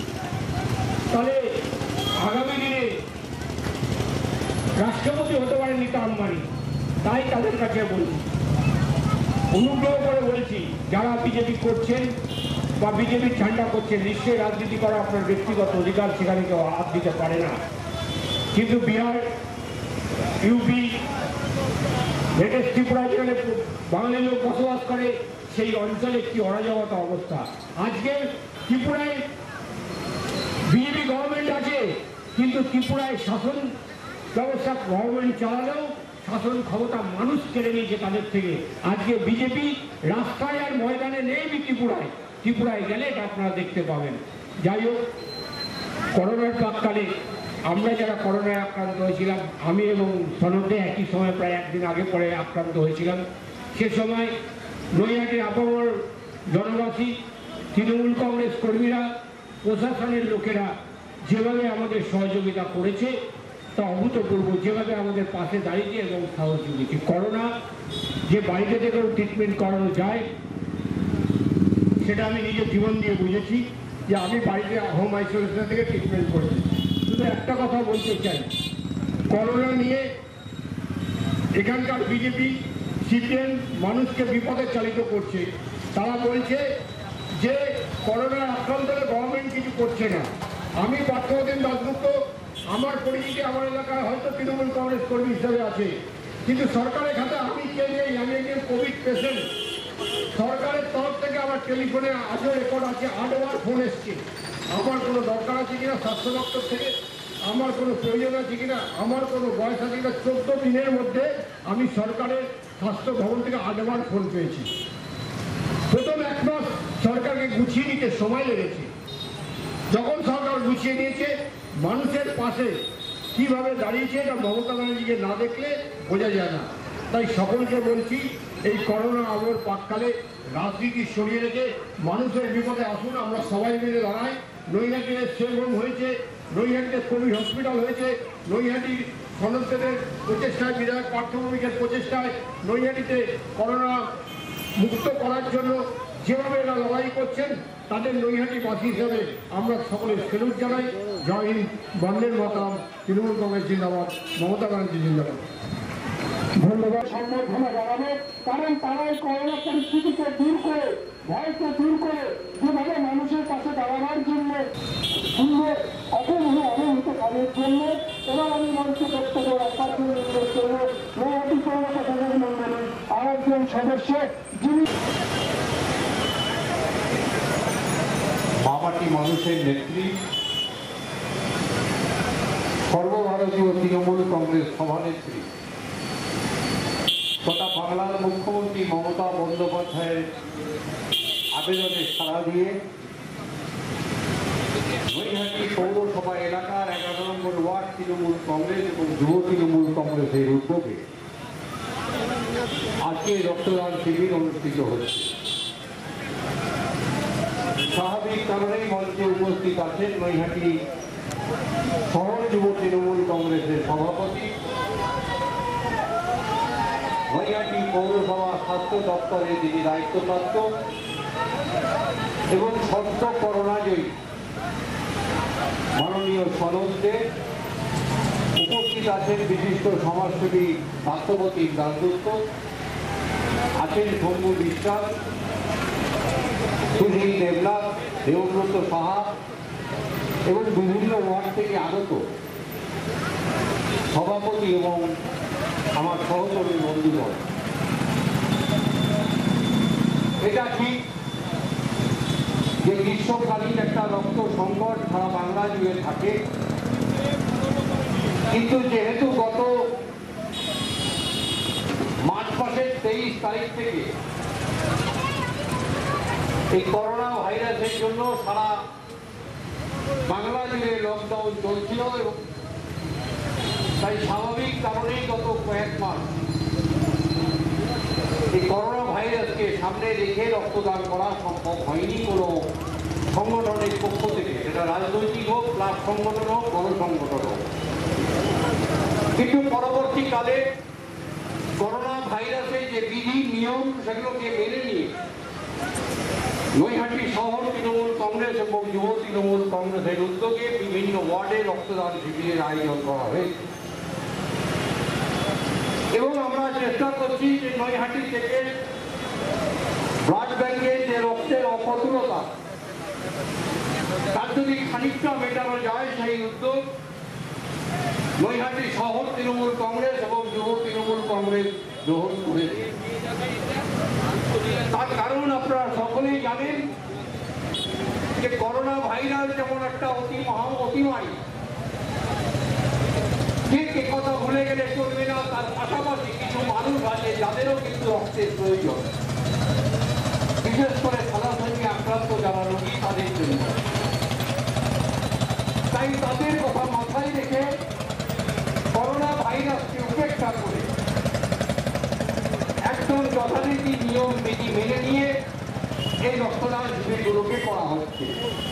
H: তাহলে আগামী দিনে রাষ্ট্রপতি হতে পারেন নেতা আম্বানি। তাই তাদের কাছে বলছি, অনুগ্রহ করে বলছি, যারা বিজেপি করছেন বা বিজেপির ঝান্ডা করছেন, নিশ্চয়ই রাজনীতি করা আপনার ব্যক্তিগত অধিকার, সেখানে কেউ হাত দিতে পারে না। কিন্তু বিহার, ইউপি, লেটেস্ট ত্রিপুরা যেখানে বাঙালি লোক বসবাস করে, সেই অঞ্চলে একটি অরাজকতা অবস্থা। আজকে ত্রিপুরায় বিজেপি গভর্নমেন্ট আছে, কিন্তু ত্রিপুরায় শাসন ব্যবস্থা গভর্নমেন্ট চালালেও শাসন ক্ষমতা মানুষ কেড়ে নিয়েছে তাদের থেকে। আজকে বিজেপি রাস্তায় আর ময়দানে নেই ত্রিপুরায়। ত্রিপুরায় গেলে এটা আপনারা দেখতে পাবেন। যাই হোক, করোনার প্রাককালে আমরা যারা করোনায় আক্রান্ত হয়েছিলাম, আমি এবং সনদে একই সময় প্রায় একদিন আগে পরে আক্রান্ত হয়েছিলাম। সে সময় নৈহাটির আপামর জনবাসী, তৃণমূল কংগ্রেস কর্মীরা, প্রশাসনের লোকেরা যেভাবে আমাদের সহযোগিতা করেছে তা অভূতপূর্ব। যেভাবে আমাদের পাশে দাঁড়িয়েছে এবং সাহস জুগিয়েছে। করোনা যে বাড়িতে থেকেও ট্রিটমেন্ট করানো যায় সেটা আমি নিজের জীবন দিয়ে বুঝেছি, যে আমি বাড়িতে হোম আইসোলেশন থেকে ট্রিটমেন্ট করেছি। শুধু একটা কথা বলতে চাই, করোনা নিয়ে এখানকার বিজেপি সিপিএম মানুষকে বিপদে চালিত করছে। তারা বলছে যে করোনার আক্রান্ত হলে গভর্নমেন্ট কিছু করছে না। আমি পার্থপ্রতিম দাশগুপ্ত, আমার পরিচিতি আমার এলাকায় হয়তো তৃণমূল কংগ্রেস কর্মী হিসাবে আছে, কিন্তু সরকারের খাতে আমি কে নেই। আমি একজন কোভিড পেশেন্ট। সরকারের তরফ থেকে আমার টেলিফোনে আজও রেকর্ড আছে, আটবার ফোন এসছে। আমার কোনো দরকার আছে কিনা স্বাস্থ্য দপ্তর থেকে, আমার কোনো প্রয়োজন আছে কিনা, আমার কোনো বয়স আছে কিনা, চোদ্দ দিনের মধ্যে আমি সরকারের স্বাস্থ্য ভবন থেকে আটবার ফোন পেয়েছি। প্রথম এক মাস সরকারকে গুছিয়ে নিতে সময় লেগেছে। যখন সরকার গুছিয়ে নিয়েছে, মানুষের পাশে কিভাবে দাঁড়িয়েছে এটা মমতা ব্যানার্জিকে না দেখলে বোঝা যায় না। তাই সকলকে বলছি, এই করোনা আবর পাককালে রাজনীতি সরিয়ে রেখে মানুষের বিপদে আসুন, আমরা সবাই মিলে দাঁড়াই। নৈহাটিতে সেভ হোম হয়েছে, নৈহাটিতে কোভিড হসপিটাল হয়েছে, নৈহাটির সদস্যদের প্রচেষ্টায়, বিধায়ক পার্থভূমিকের প্রচেষ্টায় নৈহাটিতে করোনা মুক্ত করার জন্য যেভাবে এরা লড়াই করছেন, তাদের নৈহাটিবাসী হিসাবে আমরা সকলে সেলুট জানাই। জয় হিন্দ, বন্দের মাতরম, তৃণমূল কংগ্রেস জিন্দাবাদ, মমতা ব্যানার্জি জিন্দাবাদ।
B: ধন্যবাদ সম্বর্ধনা জানাবো, কারণ তারাই করোনা পরিস্থিতিকে দূর করে, ভয়কে দূর করে যেভাবে মানুষের পাশে দাঁড়ানোর জন্য সুন্দর অপূর্ণ অনুভূত কাজের জন্য এবার আমি মঞ্চে বক্তব্য রাখার জন্য অনুরোধ করব নৈহাটি পৌর প্রশাসন মন্ডলীর আরেকজন সদস্য, যিনি
I: মামাটি মানুষের নেত্রী, সর্বভারতীয় তৃণমূল কংগ্রেস সভানেত্রী তথা বাংলার মুখ্যমন্ত্রী মমতা বন্দ্যোপাধ্যায়ের আবেদনে সাড়া দিয়ে নৈহাটি পৌরসভা এলাকার এগারো নম্বর ওয়ার্ড তৃণমূল কংগ্রেস এবং যুব তৃণমূল কংগ্রেসের উদ্যোগে আজকে রক্তদান শিবির অনুষ্ঠিত হচ্ছে। স্বাভাবিক কারণেই মঞ্চে উপস্থিত আছেন নৈহাটি শহর যুব তৃণমূল কংগ্রেসের সভাপতি, নৈহাটি পৌরসভা স্বাস্থ্য দপ্তরে যিনি দায়িত্বপ্রাপ্ত এবং সদ্য করোনা জয়ী মাননীয় সনদ দে, উপস্থিত আছেন বিশিষ্ট সমাজসেবী সাত্যবতী দাসগুপ্ত, আছেন শম্ভু বিশ্বাস, সুনীল দেবনাথ, দেবব্রত সাহা এবং বিভিন্ন ওয়ার্ড থেকে আগত সভাপতি এবং আমার সহকর্মী বন্ধুগণ। এটা ঠিক যে গ্রীষ্মকালীন একটা রক্ত সংকট সারা বাংলা জুড়ে থাকে, কিন্তু যেহেতু গত মার্চ মাসের তেইশ তারিখ থেকে এই করোনা ভাইরাসের জন্য সারা বাংলা জুড়ে লকডাউন চলছিল এবং তাই স্বাভাবিক কারণেই গত কয়েক মাস এই করোনা ভাইরাসকে সামনে রেখে রক্তদান করা সম্ভব হয়নি কোনো সংগঠনের পক্ষ থেকে, সেটা রাজনৈতিক হোক, ক্লাব সংগঠন হোক, গণসংগঠন হোক। কিন্তু পরবর্তীকালে করোনা ভাইরাসের যে বিধি নিয়ম সেগুলোকে মেনে নিয়ে নৈহাটি শহর তৃণমূল কংগ্রেস এবং যুব তৃণমূল কংগ্রেসের উদ্যোগে বিভিন্ন ওয়ার্ডে রক্তদান শিবিরের আয়োজন করা হয়েছে এবং আমরা চেষ্টা করছি যে নৈহাটি থেকে ব্লাড ব্যাংকের যে রক্তের অপ্রতুলতা তার যদি খানিকটা মেটানো যায় সেই উদ্যোগ নৈহাটি শহর তৃণমূল কংগ্রেস এবং যুব তৃণমূল কংগ্রেস গ্রহণ করেছে। তার কারণ আপনারা সকলেই জানেন যে করোনা ভাইরাস যেমন একটা অতি মহা অতিমারী, ঠিক এ কথা ভুলে গেলে চলবে না, তার পাশাপাশি কিছু মানুষ আছে যাদেরও কিন্তু রক্তের প্রয়োজন, বিশেষ করে থ্যালাসেমিয়া আক্রান্ত যারা রোগী তাদের জন্য। তাই তাদের কথা মাথায় রেখে করোনা ভাইরাসকে উপেক্ষা করে একদম যথারীতি নিয়ম বিধি মেনে নিয়ে এই রক্তদান শিবিরগুলোকে করা হচ্ছে।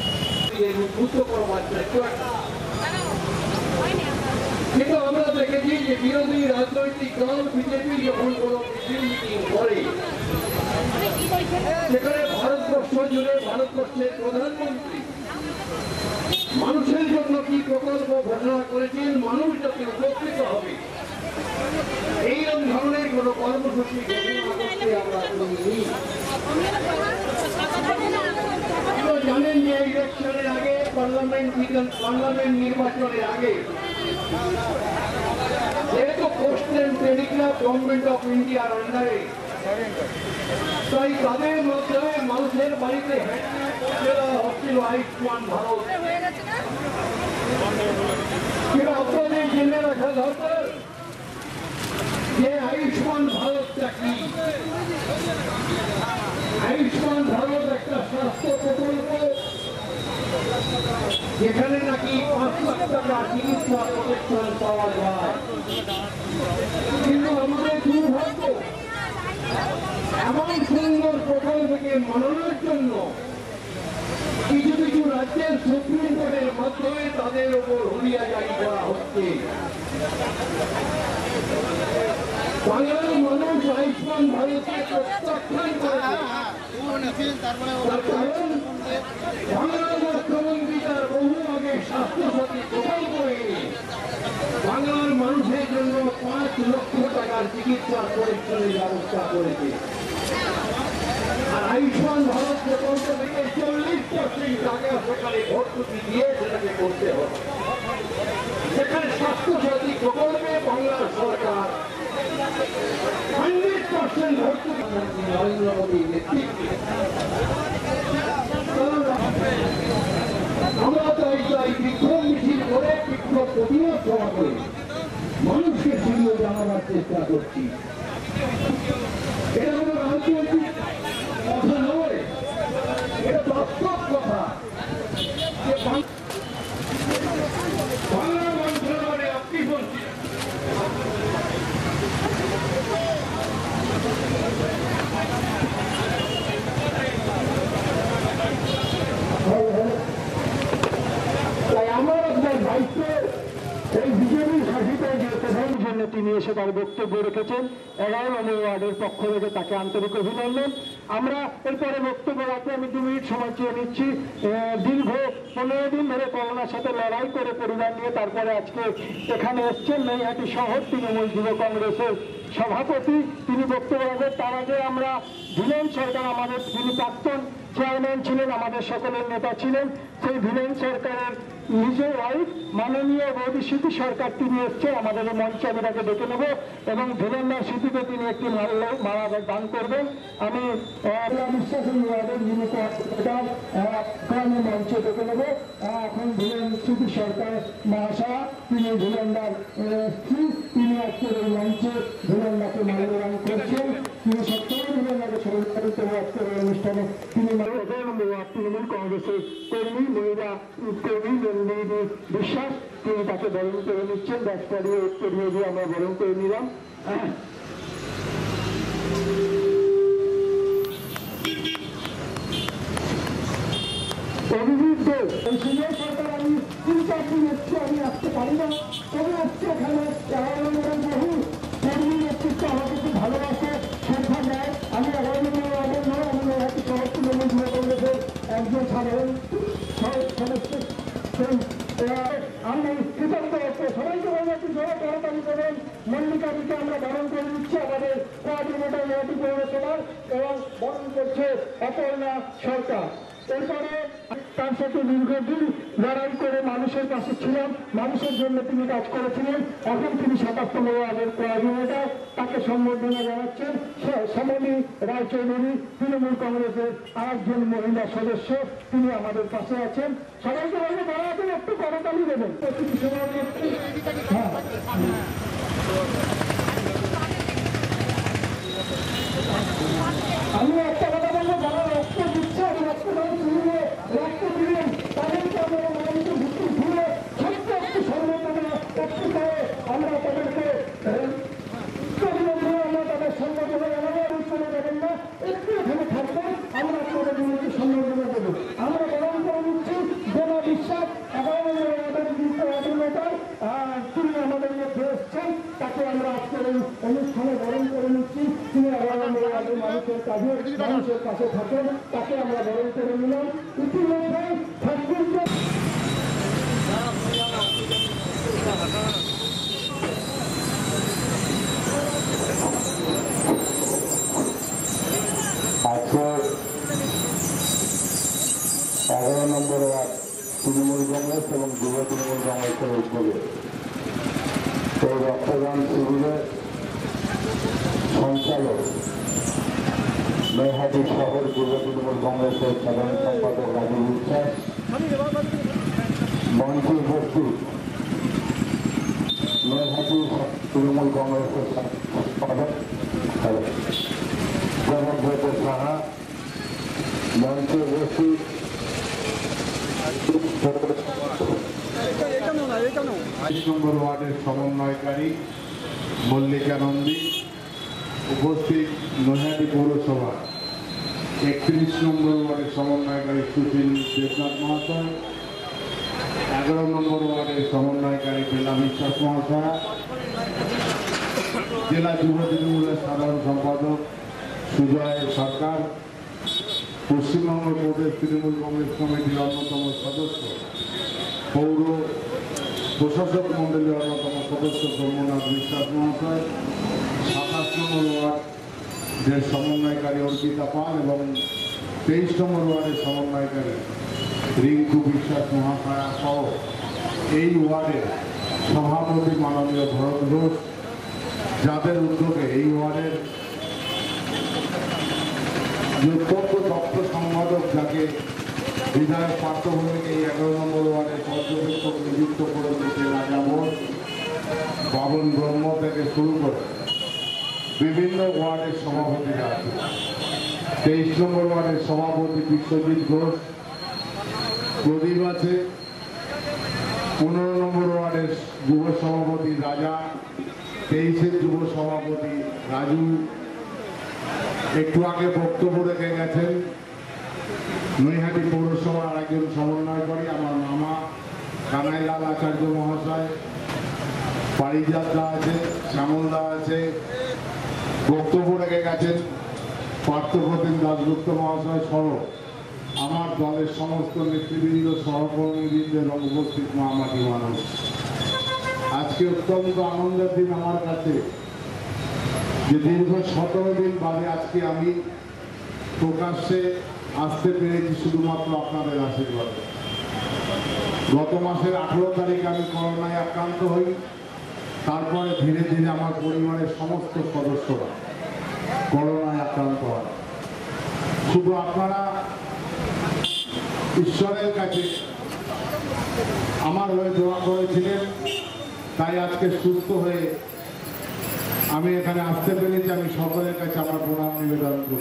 I: কিন্তু আমরা দেখেছি যে বিরোধী রাজনৈতিক দল বিজেপি যখন কোনো মিটিং করে সেখানে ভারতবর্ষ জুড়ে ভারতবর্ষের প্রধানমন্ত্রী মানুষের জন্য কি প্রকল্প ঘোষণা করেছেন, মানুষ যাতে উপকৃত হবে এইরকম ধরনের কোন কর্মসূচি আমরা করিনি। জানেন যে ইলেকশনের আগে পার্লামেন্ট পার্লামেন্ট নির্বাচনের আগে যেহেতু post and telegraph government of ইন্ডিয়ার আন্ডারে, তাই তাদের মাধ্যমে মানুষের বাড়িতে হচ্ছিল আয়ুষ্মান ভারত। কিন্তু আপনাদের জেনে রাখা দরকার যে আয়ুষ্মান ভারতটা কি। আয়ুষ্মান ভারত একটা স্বাস্থ্য প্রকল্প যেখানে নাকি পাঁচ লাখ টাকা চিকিৎসা প্রোটেকশন পাওয়া যায়। কিন্তু আমাদের দুর্ভাগ্য এমন সুন্দর প্রকল্পকে মানানোর জন্য কিছু কিছু রাজ্যের সুপ্রিম কোর্টের মাধ্যমে তাদের উপর হুলিয়া জারি করা হচ্ছে। বাংলার মানুষ আয়ুষ্মান ভারতকে প্রত্যাখ্যান করেছে, তার কারণ বাংলার মুখ্যমন্ত্রী তার বহু আগে স্বাস্থ্যসাথী প্রকল্প এনে বাংলার মানুষের জন্য পাঁচ লক্ষ টাকার চিকিৎসা পরীক্ষণের ব্যবস্থা করেছে। আর আয়ুষ্মান ভারত প্রকল্প থেকে চল্লিশ পার্সেন্ট টাকা সেখানে ভর্তুকি দিয়ে সেটাকে করতে হবে। সেখানে স্বাস্থ্যসাথী প্রকল্পে বাংলার সরকার হান্ড্রেড পার্সেন্ট ভর্তুকি নরেন্দ্র মোদীর নেতৃত্বে। আমরা তাই তাই বিক্ষোভ মিছিল করে বিক্ষোভ প্রতিরোধ জমা করে মানুষকে ফিরিয়ে জানাবার চেষ্টা করছি। এটা কোনো রাজনৈতিক কথা নয়, এটা বাস্তব কথা। বাংলা মানুষের মানে আপনি বলছেন তাই আমার আপনার দায়িত্ব এই বিজেপি শাসিত যে প্রধান
B: সামনে তিনি এসে তার বক্তব্য রেখেছেন। এগারো নম্বর ওয়ার্ডের পক্ষ থেকে তাকে আন্তরিক অভিনন্দন। আমরা এরপরে বক্তব্য রাখতে আমি দু মিনিট সময় চেয়ে নিচ্ছি। দীর্ঘ পনেরো দিন ধরে করোনার সাথে লড়াই করে পরিবার নিয়ে তারপরে আজকে এখানে এসছেন নৈহাটি শহর তৃণমূল যুব কংগ্রেসের সভাপতি, তিনি বক্তব্য রাখবেন। তার আগে আমরা ভিলেন সরকার, আমাদের যিনি প্রাক্তন চেয়ারম্যান ছিলেন, আমাদের সকলের নেতা ছিলেন, সেই ভিলেন সরকারের নিজের ওয়াইফ মাননীয় বৌদি স্মৃতি সরকার তিনি এসছে আমাদের মঞ্চে, আমি তাকে ডেকে নেব এবং ভিলেনদার স্মৃতিতে তিনি একটি মাল্য মালা দান করবেন। আমি বিশ্বাস ওয়ার্ডের যিনি মঞ্চে ডেকে নেব। এখন ভিলেন স্মৃতি সরকার মহাশয়া, তিনি ভিলেনদার স্ত্রী, তিনি আজকের এই মঞ্চে ভিলেনদাকে মাল্যদান করছেন। তিনি সত্যই ভিলেনদাকে সহযোগিতা আজকের এই অনুষ্ঠানে তিনি তৃণমূল কংগ্রেসের কর্মী, মহিলা কর্মী নন্দিনী বিশ্বাস, তিনি তাকে বরণ করে নিচ্ছেন। ব্যাস পরিয়ে করিয়ে দিয়ে আমরা বরণ করে নিলাম। অভিজিৎ দেব, এই সুযোগ সরকার আমি চিন্তা দিন এসছি, আমি আসতে পারি না, তবে এসছে এখানে এগারো নম্বরের বহু কর্মী নেতৃত্ব আমাকে খুব ভালোবাসে, শ্রদ্ধা দেয়। আমি এগারো নম্বর ওয়ার্ডের নয়, আমি নৈহাটি শহর তৃণমূল যুব কংগ্রেসের একজন সাধারণ সদস্য। আমি কৃতজ্ঞ সবাইকে বলবো একটু জোরে করতালি করেন। মল্লিকাদিকে আমরা বরণ করে দিচ্ছি আমাদের কোয়ার্ডিনেটর নৈহাটি পৌরসভার, এবং বরণ করছে অপর্ণা সরকার। এরপরে তার সাথে দীর্ঘদিন লড়াই করে মানুষের কাছে ছিলেন, মানুষের জন্য তিনি কাজ করেছিলেন। এখন তিনি সাতাত্তর ওয়ার্ডের কোয়ার্ডিনেটর, তাকে সম্বর্ধনা জানাচ্ছেন শ্যামলী রায়চৌধুরী, তৃণমূল কংগ্রেসের আরেকজন মহিলা সদস্য, তিনি আমাদের পাশে আছেন। সবাইকে বলবো তারা এখন একটু করতালি দেবেন। হ্যাঁ, আমি একটা কথা বলবো, যারা রক্ত দিচ্ছে রক্তদান শুরুয়ে রক্ত দিলেন তাদেরকে আমরা মনোনীত ভিত্তি ঘুরে ছোট্ট একটু সংগঠনে একটু করে আমরা তাদেরকে আমরা তাদের সংগঠনে জানাবো, উৎসবে দেবেন না, একটু এখানে থাকবেন, আমরা আপনাদের বিরুদ্ধে সংগঠনে দেবো। আমরা বরণ করে নিচ্ছি জেলা বিশ্বাস, এগারো নম্বর ওয়ার্ডের কোঅর্ডিনেটর, তিনি আমাদের মধ্যে এসছেন, তাকে আমরা আজকের এই অনুষ্ঠানে বরণ করে নিচ্ছি। তিনি এগারো নম্বর ওয়ার্ডের মানুষের কাজে মানুষের কাছে থাকেন, তাকে আমরা বরণ করে নিলাম। ইতিমধ্যে ঠাকুরকে
J: আজকে এগারো নম্বর ওয়ার্ড তৃণমূল কংগ্রেস এবং যুব তৃণমূল কংগ্রেসের উদ্যোগে এই রক্তদান শিবিরের সঞ্চালক নৈহাটি শহর যুব তৃণমূল কংগ্রেসের সাধারণ সম্পাদক রাজু বিশ্বাস, মঞ্চে উপস্থিত নৈহাটি তৃণমূল কংগ্রেসের সম্পাদক জগদ্ব্রত সাহা, মঞ্চে উপস্থিত
E: বাইশ নম্বর ওয়ার্ডের সমন্বয়কারী মল্লিকা নন্দী, উপস্থিত নৈহাটি পৌরসভা একত্রিশ নম্বর ওয়ার্ডের সমন্বয়কারী সুশীল দেবনাথ মহাশয়, এগারো নম্বর ওয়ার্ডের সমন্বয়কারী বেলা বিশ্বাস মহাশয়, জেলা যুব তৃণমূলের সাধারণ সম্পাদক সুজয় সরকার, পশ্চিমবঙ্গ প্রদেশ তৃণমূল কংগ্রেস কমিটির অন্যতম সদস্য, পৌর প্রশাসক মন্ডলীর অন্যতম সদস্য ব্রহ্মনাথ বিশ্বাস মহাশয়, সাতাশ নম্বর ওয়ার্ডের সমন্বয়কারী অর্পিতা পাল এবং তেইশ নম্বর ওয়ার্ডের সমন্বয়কারী রিঙ্কু বিশ্বাস মহাশয়া সহ এই ওয়ার্ডের সভাপতি মাননীয় ভরত ঘোষ, যাদের উদ্যোগে এই ওয়ার্ডের অত্যন্ত দক্ষ সম্পাদক, যাকে বিধায়ক পার্থভূমিকে এই এগারো নম্বর ওয়ার্ডের পর্যবেক্ষক নিযুক্ত করে দিতে রাজা বোস, বাবন ব্রহ্ম থেকে শুরু করে বিভিন্ন ওয়ার্ডের সভাপতিরা আছে। তেইশ নম্বর ওয়ার্ডের সভাপতি বিশ্বজিৎ ঘোষ, প্রদীপ আছে। পনেরো নম্বর ওয়ার্ডের যুব সভাপতি রাজা, তেইশের যুব সভাপতি রাজু একটু আগে বক্তব্য রেখে গেছেন। নৈহাটি পৌরসভার একজন সমন্বয়কারী আমার মামা কানাইলাল আচার্য মহাশয়, পারিজাতদা আছে, শ্যামলদা আছে, বক্তব্য রেখে গেছেন পার্থপ্রতিম দাশগুপ্ত মহাশয় সহ আমার দলের সমস্ত নেতৃবৃন্দ, সহকর্মীবৃন্দ এবং উপস্থিত মহামাটি মানুষ। আজকে অত্যন্ত আনন্দের দিন আমার কাছে যে দীর্ঘ সতেরো দিন বাদে আজকে আমি প্রকাশ্যে আসতে পেরেছি শুধুমাত্র আপনাদের আশীর্বাদে। গত মাসের আঠেরো তারিখে আমি করোনায় আক্রান্ত হই, তারপরে ধীরে ধীরে আমার পরিবারের সমস্ত সদস্যরা করোনায় আক্রান্ত হয়। শুধু আপনারা ঈশ্বরের কাছে আমার হয়ে দোয়া করেছিলেন, তাই আজকে সুস্থ হয়ে আমি এখানে আসতে পেরেছি। আমি সকলের কাছে আমার প্রণাম নিবেদন করি।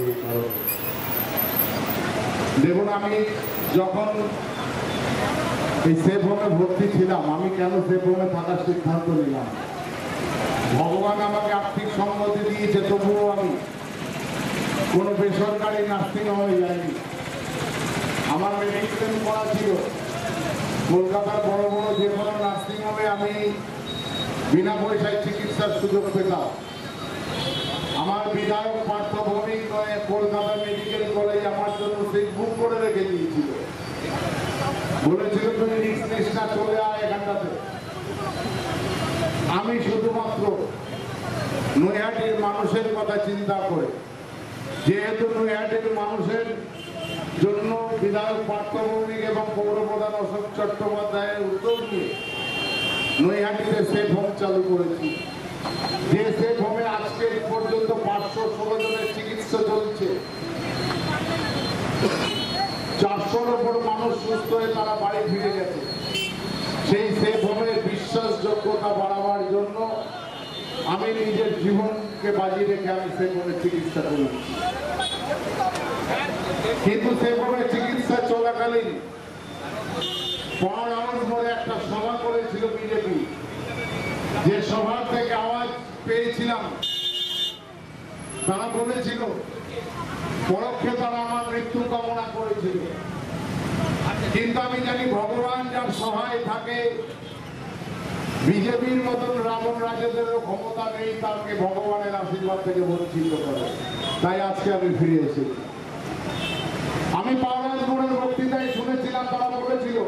E: দেখুন, আমি যখন এই সেফ হোমে ভর্তি ছিলাম, আমি কেন সেফ হোমে থাকার সিদ্ধান্ত নিলাম? ভগবান আমাকে আর্থিক সম্মতি দিয়েছে, তবুও আমি কোনো বেসরকারি নার্সিং হোমে যাইনি। আমার মেডিকেল করা ছিল, কলকাতার বড় বড় যে কোনো নার্সিং হোমে আমি বিনা পয়সায় চিকিৎসার সুযোগ পেতাম। আমার বিধায়ক পার্থ ভৌমিক কলকাতা মেডিকেল কলেজ আমার জন্য সিট বুক করে রেখে দিয়েছিল, বলেছিল তুমি রিক্স নিস না, চলে আয় এখানটাতে। আমি শুধুমাত্র নৈহাটির মানুষের কথা চিন্তা করে, যেহেতু নৈহাটির মানুষের জন্য বিধায়ক পার্থ ভৌমিক এবং পৌরপ্রধান অশোক চট্টোপাধ্যায়ের উদ্যোগ নিয়ে নৈহাটিতে সেফ হোম চালু করেছি। যে সেফ হোমে আজকে পর্যন্ত পাঁচশো ষোলো জনের চিকিৎসা চলছে, চারশোর ওপর মানুষ সুস্থ হয়ে তারা বাড়ি ফিরে গেছে। সেই সেফ হোমের বিশ্বাসযোগ্যতা বাড়াবার জন্য আমি নিজের জীবনকে বাজি রেখে আমি সেফ হোমে চিকিৎসা করি। কিন্তু সেফ হোমে চিকিৎসা চলাকালীন পাওয়ার হাউস মোড়ে একটা সভা করেছিল বিজেপি, যে সভা থেকে আওয়াজ পেয়েছিলাম, তারা বলেছিল পরোক্ষে তারা আমার মৃত্যু কামনা করেছিল। কিন্তু আমি জানি ভগবান যার সহায় থাকে, বিজেপির মতন রাবণ রাজাদেরও ক্ষমতা নেই তাকে ভগবানের আশীর্বাদ থেকে বঞ্চিত করে। তাই আজকে আমি ফিরে এসেছি। আমি পাওয়ার মোড়ের বক্তৃতায় শুনেছিলাম, তারা বলেছিল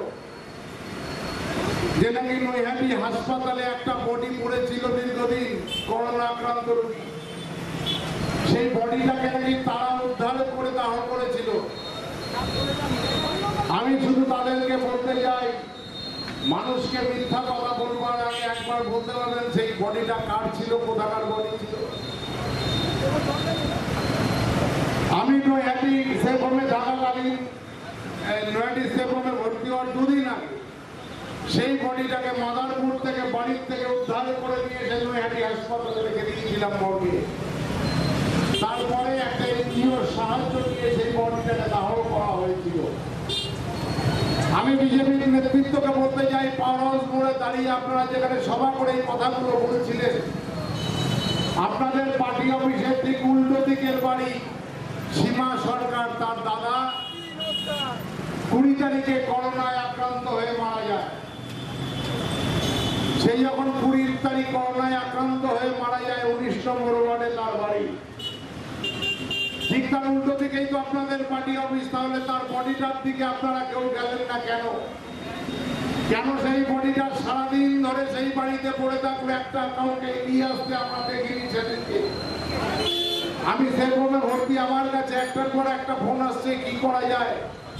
E: যে নাকি নৈহাটি হাসপাতালে একটা বডি পড়েছিল দীর্ঘদিন, করোনা আক্রান্ত রোগী। সেই বডিটাকে নাকি তারা উদ্ধার করে দাহ করেছিল। আমি শুধু তাদেরকে বলতে চাই, মানুষকে মিথ্যা কথা বলবার আগে একবার বলতে পারবেন সেই বডিটা কার ছিল, কোথাকার বডি ছিল। আমি নৈহাটি সেফ হোমে থাকাকালীন, নৈহাটি সেফ হোমে ভর্তি হওয়ার দুদিন আগে সেই বডিটাকে মাদারপুর থেকে বাড়ির থেকে উদ্ধার করে নিয়ে এসে নৈহাটি হাসপাতালে রেখে দিয়েছিলাম মর্গে। তারপরে একটা এনজিওর সাহায্য নিয়ে সেই বডিটাকে দাহ করা হয়েছিল। আমি বিজেপির নেতৃত্বকে বলতে চাই, পাওয়ার হাউস মোড়ে দাঁড়িয়ে আপনারা যেখানে সভা করে এই কথাগুলো বলেছিলেন, আপনাদের পার্টি অফিসের ঠিক উল্টো দিকের বাড়ি সীমা সরকার, তার দাদা কুড়ি তারিখে করোনায় আক্রান্ত হয়ে মারা যায়। সেই যখন কুড়ি তারিখ করোনায় আক্রান্ত হয়ে মারা যায়, উনিশ নম্বর ওয়ার্ডে তার বাড়ি। ঠিক তার উল্টো দিকেই তো আপনাদের পার্টি অফিস। তাহলে তার বডিটার দিকে আপনারা কেউ গেলেন না কেন? কেন সেই বডিটা সারাদিন ধরে সেই বাড়িতে পড়ে থাকলে একটা কাউকে নিয়ে আসতে আমরা দেখিনি সেদিনকে। আমি সেফ হোমে ভর্তি, আমার কাছে একটার পর একটা ফোন আসছে কি করা যায়।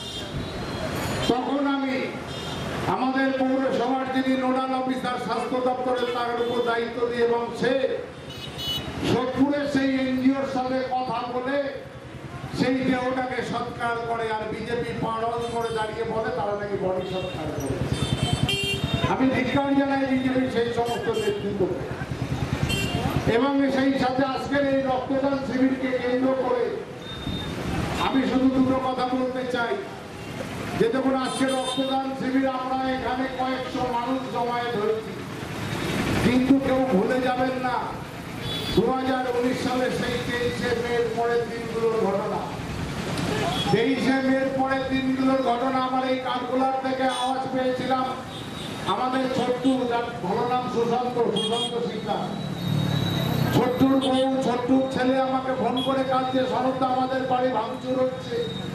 E: তখন আমি আমাদের পৌরসভার যিনি নোডাল অফিসার স্বাস্থ্য দপ্তরের, তার উপর দায়িত্ব দিয়ে এবং সে সোদপুরের সেই এনজিওর সাথে কথা বলে সেই দেহটাকে সৎকার করে। আর বিজেপি পাড়ল করে দাঁড়িয়ে বলে তারা নাকি বডি সৎকার করে। আমি ধিক্কার জানাই বিজেপির সেই সমস্ত নেতৃত্বকে। এবং সেই সাথে আজকের এই রক্তদান শিবিরকে কেন্দ্র করে আমি শুধু দুটো কথা বলতে চাই, যে দেখুন আজকে রক্তদান শিবির আমরা এখানে কয়েকশো মানুষ জমায়েত হয়েছি, কিন্তু কেউ ভুলে যাবেন না দু হাজার উনিশ সালে সেই তেইশে মের পরের দিনগুলোর ঘটনা। তেইশে মের পরের দিনগুলোর ঘটনা আমার এই কাঠগোলার থেকে আওয়াজ পেয়েছিলাম
H: আমাদের ছোট্টু, যার ভালো নাম সুশান্ত, সুশান্ত শিকদার, ছোট্টুর বউ, ছোট্টুর ছেলে আমাকে ফোন করে কাঁদছে, শরৎদা আমাদের বাড়ি ভাঙচুর হচ্ছে।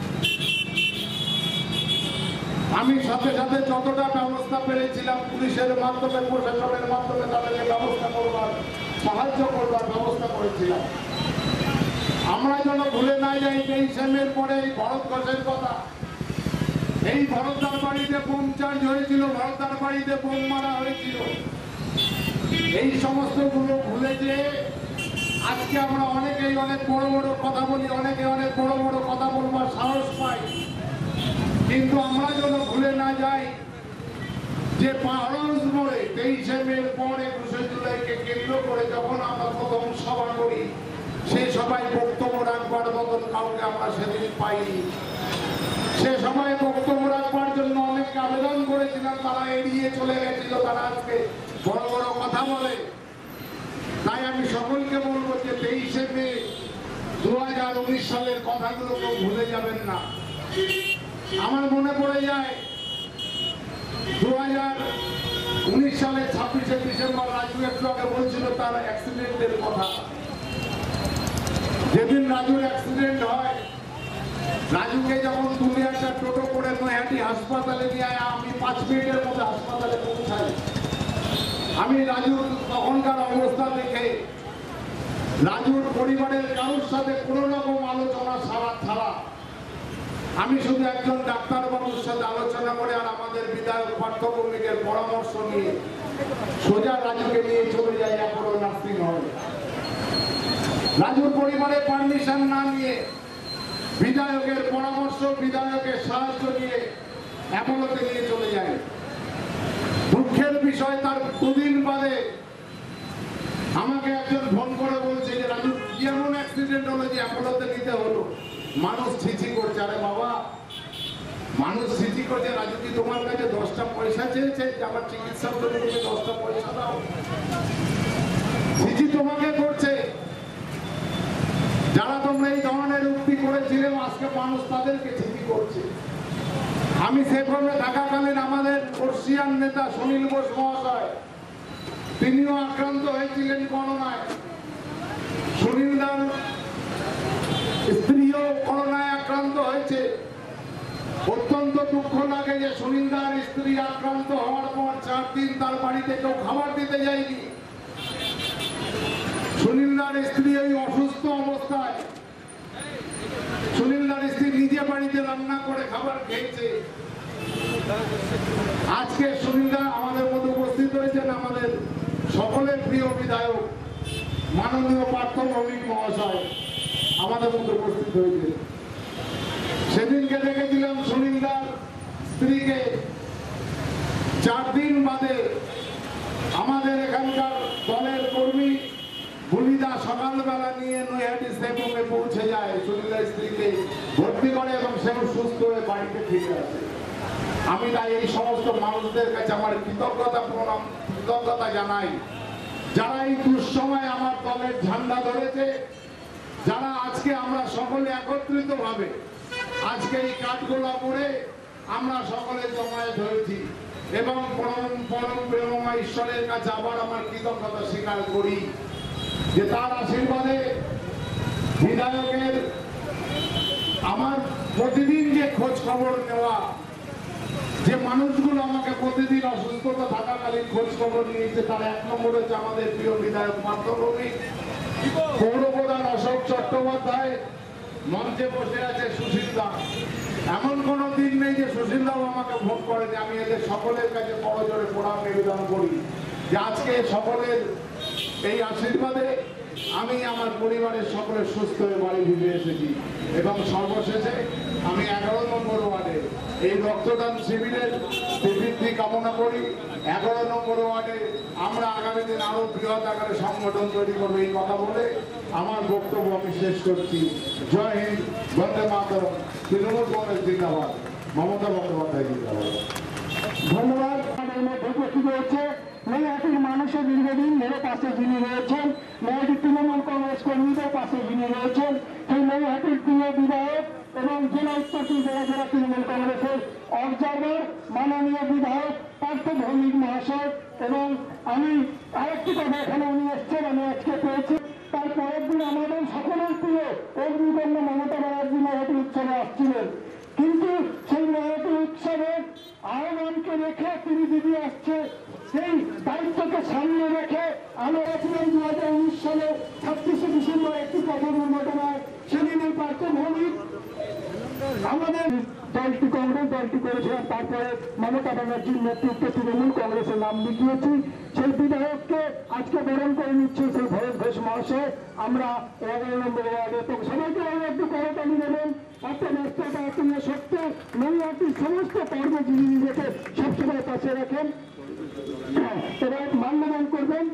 H: আমি সাথে সাথে যতটা ব্যবস্থা পেরেছিলাম পুলিশের মাধ্যমে, প্রশাসনের মাধ্যমে তাদেরকে ব্যবস্থা করবার, সাহায্য করবার ব্যবস্থা করেছিলাম। আমরা যেন ভুলে না যাই তেইশে মের পরে এই ভরত ঘোষের কথা। এই ভরতদার বাড়িতে বোম চার্জ হয়েছিল, ভরতদার বাড়িতে বোম মারা হয়েছিল। এই সমস্ত গুলো ভুলে যে আজকে আমরা অনেকেই অনেক বড় বড় কথা বলি, অনেকে অনেক বড় বড় কথা বলবার সাহস পাই, কিন্তু আমরা যেন ভুলে না যাই যে পাহাড় মোড়ে তেইশে মের পর একুশে জুলাইকে কেন্দ্র করে যখন আমরা প্রথম সভা করি, সে সবাই বক্তব্য রাখবার মতন কাউকে আমরা সেদিন পাইনি। সে সময় বক্তব্য রাখবার জন্য অনেককে আবেদন করেছিলাম, তারা এড়িয়ে চলে গেছিল, তারা আজকে বড় বড় কথা বলে। তাই আমি সকলকে বলবো যে তেইশে মে দু হাজার উনিশ সালের কথাগুলো কেউ ভুলে যাবেন না। আমার মনে পড়ে যায় দু হাজার উনিশ সালের ছাব্বিশে ডিসেম্বর রাজু একটু আগে বলছিল তার অ্যাক্সিডেন্টের কথা। যেদিন রাজুর অ্যাক্সিডেন্ট হয়, রাজুকে যখন তুমি একটা টোটো করে নৈহাটি হাসপাতালে নিয়ে আয়, আমি পাঁচ মিনিটের মধ্যে হাসপাতালে পৌঁছাই। আমি রাজুর তখনকার অবস্থা দেখে রাজুর পরিবারের কারোর সাথে কোনো রকম আলোচনা সারা ছাড়া আমি শুধু একজন ডাক্তারবাবুর সাথে আলোচনা করে আর আমাদের বিধায়ক পার্থভৌমিকের পরামর্শ নিয়ে সোজা রাজুকে নিয়ে চলে যাই অ্যাপোলো নার্সিং হোমে। রাজুর পরিবারের পারমিশন না নিয়ে, বিধায়কের পরামর্শ, বিধায়কের সাহায্য নিয়ে অ্যাপোলোতে নিয়ে চলে যায়। দুঃখের বিষয়, তার দুদিন বাদে আমাকে একজন ফোন করে বলছে যে রাজু কি এমন অ্যাক্সিডেন্ট হলো যে অ্যাপোলোতে নিতে হলো। মানুষ ছিচি করছে। আরে বাবা, মানুষ ছিচি করছে, রাজু কি তোমার কাছে দশটা পয়সা চেয়েছে যে আমার চিকিৎসার জন্য তুমি দশটা পয়সা দাও? ছিচি তোমাকে করছে। যারা তোমরা এই ধরনের উক্তি করেছিলে, আজকে মানুষ তাদেরকে ছিচি করছে। আমি সেভাবে থাকাকালীন আমাদের বর্ষিয়ান নেতা সুনীল বোস মহাশয়, তিনিও আক্রান্ত হয়েছিলেন করোনায়। সুনীল দার স্ত্রীও করোনায় আক্রান্ত হয়েছে। অত্যন্ত দুঃখ লাগে যে সুনীল দার স্ত্রী আক্রান্ত হওয়ার পর চার দিন তার বাড়িতে কেউ খাবার দিতে যায়নি। সুনীল দার স্ত্রী এই অসুস্থ অবস্থায়, সুনীল দার স্ত্রী নিজে বাড়িতে রান্না করে খাবার খেয়েছে। আজকে সুনীল দা আমাদের মধ্যে উপস্থিত হয়েছেন, আমাদের সকলের প্রিয় বিধায়ক মাননীয় পার্থভৌমিক মহাশয় আমাদের মধ্যে উপস্থিত হয়েছে। সেদিনকে দেখেছিলাম সুনীল দার স্ত্রীকে চার দিন বাদে আমাদের এখানকার দলের কর্মী বুলিদা সকালবেলা নিয়ে নৈহাটি সেবমে পৌঁছে যায়, সুনীলের স্ত্রীকে ভর্তি করে এবং সেও সুস্থ হয়ে বাড়িতে ফিরে আসে। আমি তাই এই সমস্ত মানুষদের কাছে আমার কৃতজ্ঞতা প্রণাম কৃতজ্ঞতা জানাই, যারা এই দুঃসময় আমার দলের ঝান্ডা ধরেছে, যারা আজকে আমরা সকলে একত্রিত ভাবে আজকে এই কাঠগোলা মোড়ে আমরা সকলে জমায়েত হয়েছি এবং পরম পরম প্রেমময় ঈশ্বরের কাছে আবার আমার কৃতজ্ঞতা স্বীকার করি যে তার আশীর্বাদে বিধায়কের আমার প্রতিদিন যে খোঁজ খবর নেওয়া, যে মানুষগুলো আমাকে প্রতিদিন অসুস্থতা থাকাকালীন খোঁজ খবর নিয়েছে, তার এক নম্বর হচ্ছে আমাদের প্রিয় বিধায়ক পার্থভৌমিক, পৌর প্রধান অশোক চট্টোপাধ্যায়, মঞ্চে বসে আছে সুশীল দা। এমন কোনো দিন নেই যে সুশীল দাও আমাকে ফোন করেনি। আমি এদের সকলের কাছে বড় জোরে প্রণাম নিবেদন করি যে আজকে সকলের এই আশীর্বাদে আমি আমার পরিবারের সকলের সুস্থ হয়ে বাড়ি ফিরে এসেছি। এবং সর্বশেষে আমি এগারো নম্বর ওয়ার্ডে এই রক্তদান শিবিরের বৃদ্ধি কামনা করি। এগারো নম্বর ওয়ার্ডে আমরা আগামী দিন আরো বৃহৎ আকারে সংগঠন তৈরি করবো, এই কথা বলে আমার বক্তব্য আমি শেষ করছি। জয় হিন্দ, বন্দে মাতরম, তৃণমূল কংগ্রেস জিন্দাবাদ, মমতা বন্দ্যোপাধ্যায় জিন্দাবাদ।
B: ধন্যবাদ। আমাদের মধ্যে উপস্থিত হয়েছে নৈহাটির মানুষের দীর্ঘদিন মেরে পাশে যিনি রয়েছেন, নৈহাটির তৃণমূল কংগ্রেস কর্মীদের পাশে যিনি রয়েছেন, সেই নৈহাটির প্রিয় বিধায়ক এবং জেলা উত্তরটি জেলা জেলা তৃণমূল কংগ্রেসের অবজারভার মাননীয় বিধায়ক পার্থ ভৌমিক মহাশয়। এবং আমি আরেকটি কথা, এখানে উনি এসছেন, আমি আজকে পেয়েছি, তার পরের দিন আমাদের সকলের প্রিয় অগ্নিকন্যা মমতা ব্যানার্জি নৈহাটি উৎসবে আসছিলেন, কিন্তু সেই নৈহাটি উৎসবের আহ্বানকে রেখে তিনি দিদি আসছে, সেই দায়িত্বকে সামনে রেখে আমরা ছিলেন দু হাজার উনিশ সালে ছাব্বিশে ডিসেম্বর একটি পথ দুর্ঘটনায়। সেদিন এই পার্থ ভৌমিক আমাদের দলটি কংগ্রেস দলটি করেছিলাম, তারপরে মমতা ব্যানার্জির নেতৃত্বে তৃণমূল কংগ্রেসের নাম লিখিয়েছি। সেই বিধায়ককে আজকে বরণ করে নিচ্ছে সেই ভরত ঘোষ মহাশয়। আমরা এগারো নম্বর ওয়ার্ডে তো সবাইকে আমরা একটু করতালি দেবেন। এত ব্যস্ততা অতুল্য সত্ত্বেও নৈহাটির সমস্ত কর্মে যিনি নিজেকে সবসময় পাশে রাখেন, এবার মাল্যদান করবেন।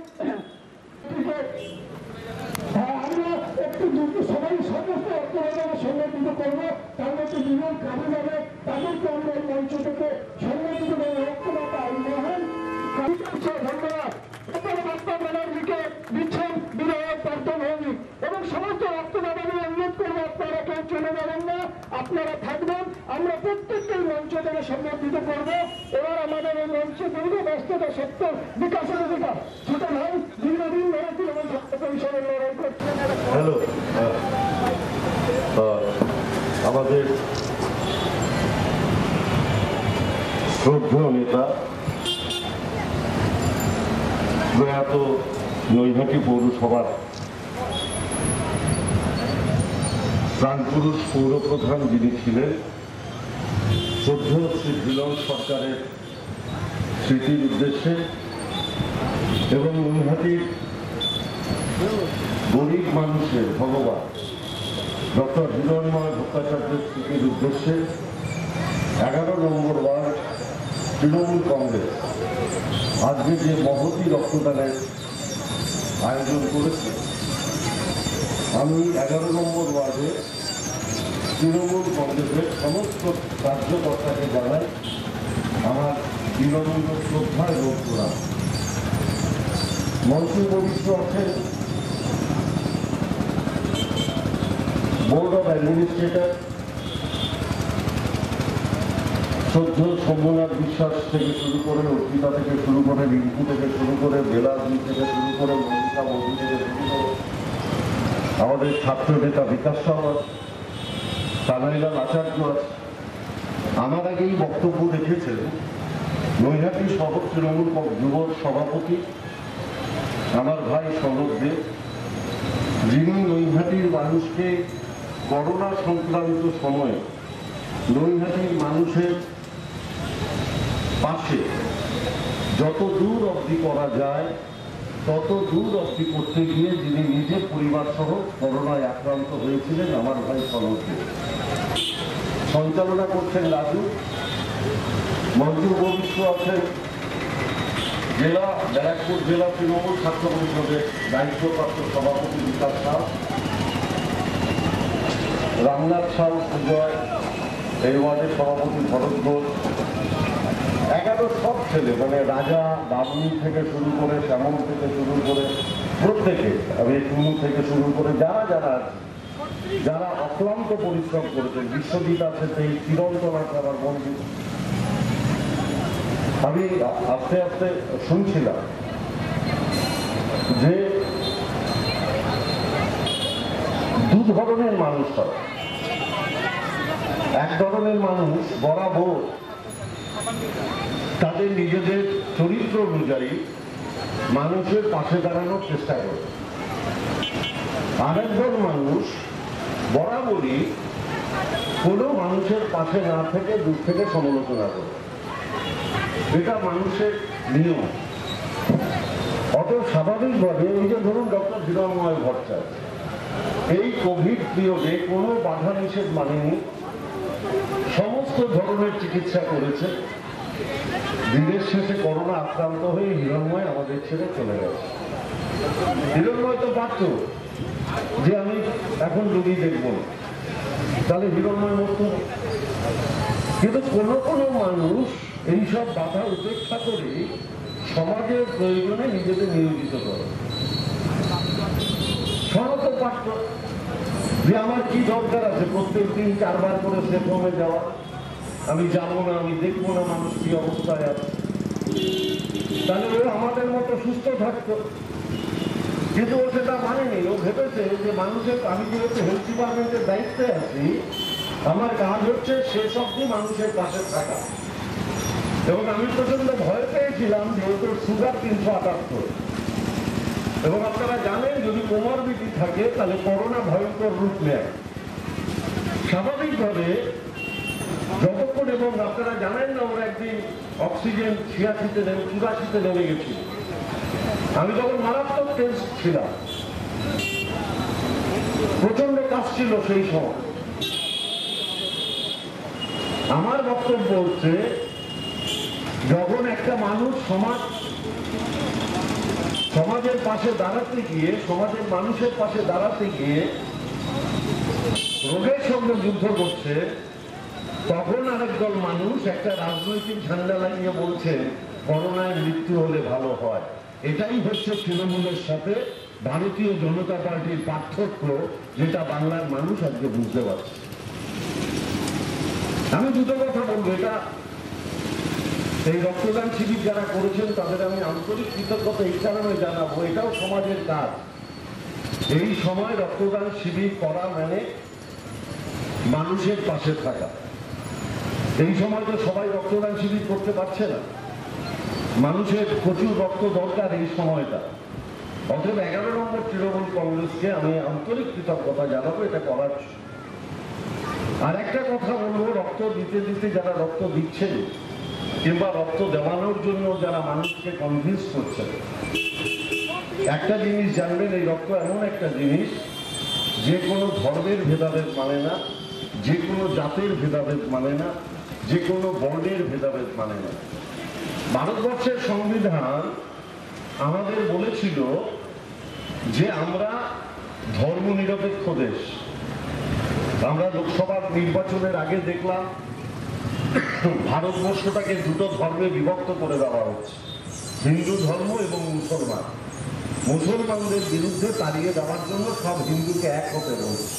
B: হ্যাঁ, আমরা একটু দ্রুত সবাই সমস্ত রক্তদানের সংগঠিত করবো, তার মধ্যে দুজন কাজে যাবে, তাদেরকে আমরা এই মঞ্চ থেকে সংগঠিত করে রক্তদাতা মহান ধন্যবাদ মমতা ব্যানার্জিকে দিচ্ছেন বিধায়ক পার্থ ভৌমিক। এবং সমস্ত রক্তদাতাদের অনুরোধ করবো, আপনারা কেউ চলে যাবেন না, আপনারা থাকবেন, আমরা প্রত্যেককে এই মঞ্চ থেকে সংগঠিত করবো। এবার আমাদের এই মঞ্চে দীর্ঘ ব্যস্ততা সত্ত্বেও বিকাশের অধিকার ছোট ভাই দীর্ঘদিন ধরে তৃণমূল ছাত্র পরিষদের লড়াই করছেন।
K: হ্যালো, আমাদের শ্রদ্ধেয় নেতা প্রয়াত নৈহাটি পৌরসভার প্রাণপুরুষ পৌরপ্রধান যিনি ছিলেন, শ্রদ্ধেয় শ্রী ঝিলন সরকারের স্মৃতির উদ্দেশ্যে এবং নৈহাটির গরিব মানুষের ভগবান ডক্টর হিরণময় ভট্টাচার্যের স্মৃতির উদ্দেশ্যে এগারো নম্বর ওয়ার্ড তৃণমূল কংগ্রেস আজকে যে মহতি রক্তদানের আয়োজন করেছে, আমি এগারো নম্বর ওয়ার্ডে তৃণমূল কংগ্রেসের সমস্ত কার্যকর্তাকে জানাই আমার বিনম্র শ্রদ্ধা এবং প্রণাম। মঞ্চে উপবিষ্ট আছেন বোর্ড অফ অ্যাডমিনিস্ট্রেটর শ্রদ্ধেয় সোমনাথ বিশ্বাস থেকে শুরু করে, অর্পিতা থেকে শুরু করে, রিঙ্কু থেকে শুরু করে, বেলাজি থেকে শুরু করে, মনীষা মোদী থেকে শুরু করে, আমাদের ছাত্র নেতা বিকাশ সাহা, তানাইলাল আচার্য আছে। আমার আগেই বক্তব্য রেখেছেন নৈহাটি শহর তৃণমূল যুব সভাপতি আমার ভাই সনদ দেব, যিনি নৈহাটির মানুষকে করোনা সংক্রান্ত সময়ে নৈহাটির মানুষের পাশে যত দূর অবধি করা যায় তত দূর অবধি করতে গিয়ে যিনি নিজের পরিবার সহ করোনায় আক্রান্ত হয়েছিলেন আমার ভাই সনদ দেব। সঞ্চালনা করছেন রাজু। মঞ্চে উপবিষ্ট আছেন জেলা ব্যারাকপুর জেলা তৃণমূল ছাত্র পরিষদের দায়িত্বপ্রাপ্ত সভাপতি বিকাশ সাহ, রামনাথ সাউ সুজয়, এই ওয়ার্ডের সভাপতি ভরত ঘোষ, এগারো সব ছেলে মানে রাজা বাবুনি থেকে শুরু করে, শ্যামল থেকে শুরু করে, প্রত্যেকে আমি টুনু থেকে শুরু করে যারা যারা আছে, যারা অক্লান্ত পরিশ্রম করেছেন, বিশ্বজিৎ আছে, সেই চিরন্তন আছে আমার বন্ধু। আমি আস্তে আস্তে শুনছিলাম যে দু ধরনের মানুষ হয়। এক ধরনের মানুষ বরাবর তাদের নিজেদের চরিত্র অনুযায়ী মানুষের পাশে দাঁড়ানোর চেষ্টা করে, আরেকজন মানুষ বরাবরই কোনো মানুষের পাশে না থেকে দূর থেকে সমালোচনা করে। এটা মানুষের নিয়ম। অত স্বাভাবিকভাবে এই যে ধরুন ডক্টর হিরণময় ভট্টাচার্য এই কোভিড পিরিয়ডে কোনো বাধা নিষেধ মানেনি, সমস্ত ধরনের চিকিৎসা করেছে। দিনের শেষে করোনা আক্রান্ত হয়ে হিরণময় আমাদের ছেড়ে চলে গেছে। হিরণময় তো পারত যে আমি এখন রোগী দেখব না, তাহলে হিরণময় মরত। কিন্তু কোনো কোনো মানুষ এইসব বাধা উপেক্ষা করে সমাজের প্রয়োজনে নিজেদের নিয়োজিত করে। সনত পাঠ্য যে আমার কি দরকার আছে প্রত্যেক দিন চারবার করে সেফ হোমে যাওয়া, আমি যাবো না, আমি দেখবো না মানুষ কি অবস্থায় আছে। তাহলে ও আমাদের মতো সুস্থ থাকতো, কিন্তু ও সেটা মানেনি। ও ভেবেছে যে মানুষের, আমি যেহেতু হেলথ ডিপার্টমেন্টের দায়িত্বে আছি, আমার কাজ হচ্ছে সেসবই মানুষের পাশে থাকা। এবং আমি প্রচন্ড ভয় পেয়েছিলাম যেহেতু সুগার তিনশো আটাত্তর, এবং আপনারা জানেন যদি কোমরবিটি থাকে তাহলে করোনা ভয়ঙ্কর রূপ নেয় স্বাভাবিকভাবে যতক্ষণ। এবং আপনারা জানেন না ওর একদিন অক্সিজেন ছিয়াশিতে নেমে চুরাশিতে নেমে গেছিল। আমি তখন মারাত্মক টেস্ট ছিলাম, প্রচন্ড কাজ ছিল সেই সময়। আমার বক্তব্য হচ্ছে যখন একটা মানুষ সমাজ সমাজের পাশে দাঁড়াতে গিয়ে, সমাজের মানুষের পাশে দাঁড়াতে গিয়ে রোগের সঙ্গে যুদ্ধ করছে, তখন আরেকদল মানুষ একটা রাজনৈতিক ঝান্ডা লাগিয়ে বলছে করোনায় মৃত্যু হলে ভালো হয়। এটাই হচ্ছে তৃণমূলের সাথে ভারতীয় জনতা পার্টির পার্থক্য, যেটা বাংলার মানুষ আজকে বুঝতে পারছে। আমি দুটো কথা বলবো, এটা এই রক্তদান শিবির যারা করেছেন তাদের আমি আন্তরিক কৃতজ্ঞতা এই কারণে জানাবো, এটাও সমাজের কাজ। এই সময় রক্তদান শিবির করা মানে মানুষের পাশে থাকা। এই সময় তো সবাই রক্তদান শিবির করতে পারছে না, মানুষের প্রচুর রক্ত দরকার এই সময়টা। অতএব এগারো নম্বর তৃণমূল কংগ্রেসকে আমি আন্তরিক কৃতজ্ঞতা জানাবো এটা করার। আর একটা কথা বলবো, রক্ত দিতে দিতে যারা রক্ত দিচ্ছেন কিংবা রক্ত দেওয়ানোর জন্য যারা মানুষকে কনভিন্স করছেন, একটা জিনিস জানবেন, এই রক্ত এমন একটা জিনিস যে কোনো ধর্মের ভেদাভেদ মানে না, যে কোনো জাতের ভেদাভেদ মানে না, যে কোনো বর্ণের ভেদাভেদ মানে না। ভারতবর্ষের সংবিধান আমাদের বলেছিল যে আমরা ধর্মনিরপেক্ষ দেশ। আমরা লোকসভা নির্বাচনের আগে দেখলাম ভারতবর্ষটাকে দুটো ধর্মে বিভক্ত করে দেওয়া হচ্ছে, হিন্দু ধর্ম এবং মুসলমান। মুসলমানদের বিরুদ্ধে তাড়িয়ে দেওয়ার জন্য সব হিন্দুকে এক হতে বলছে।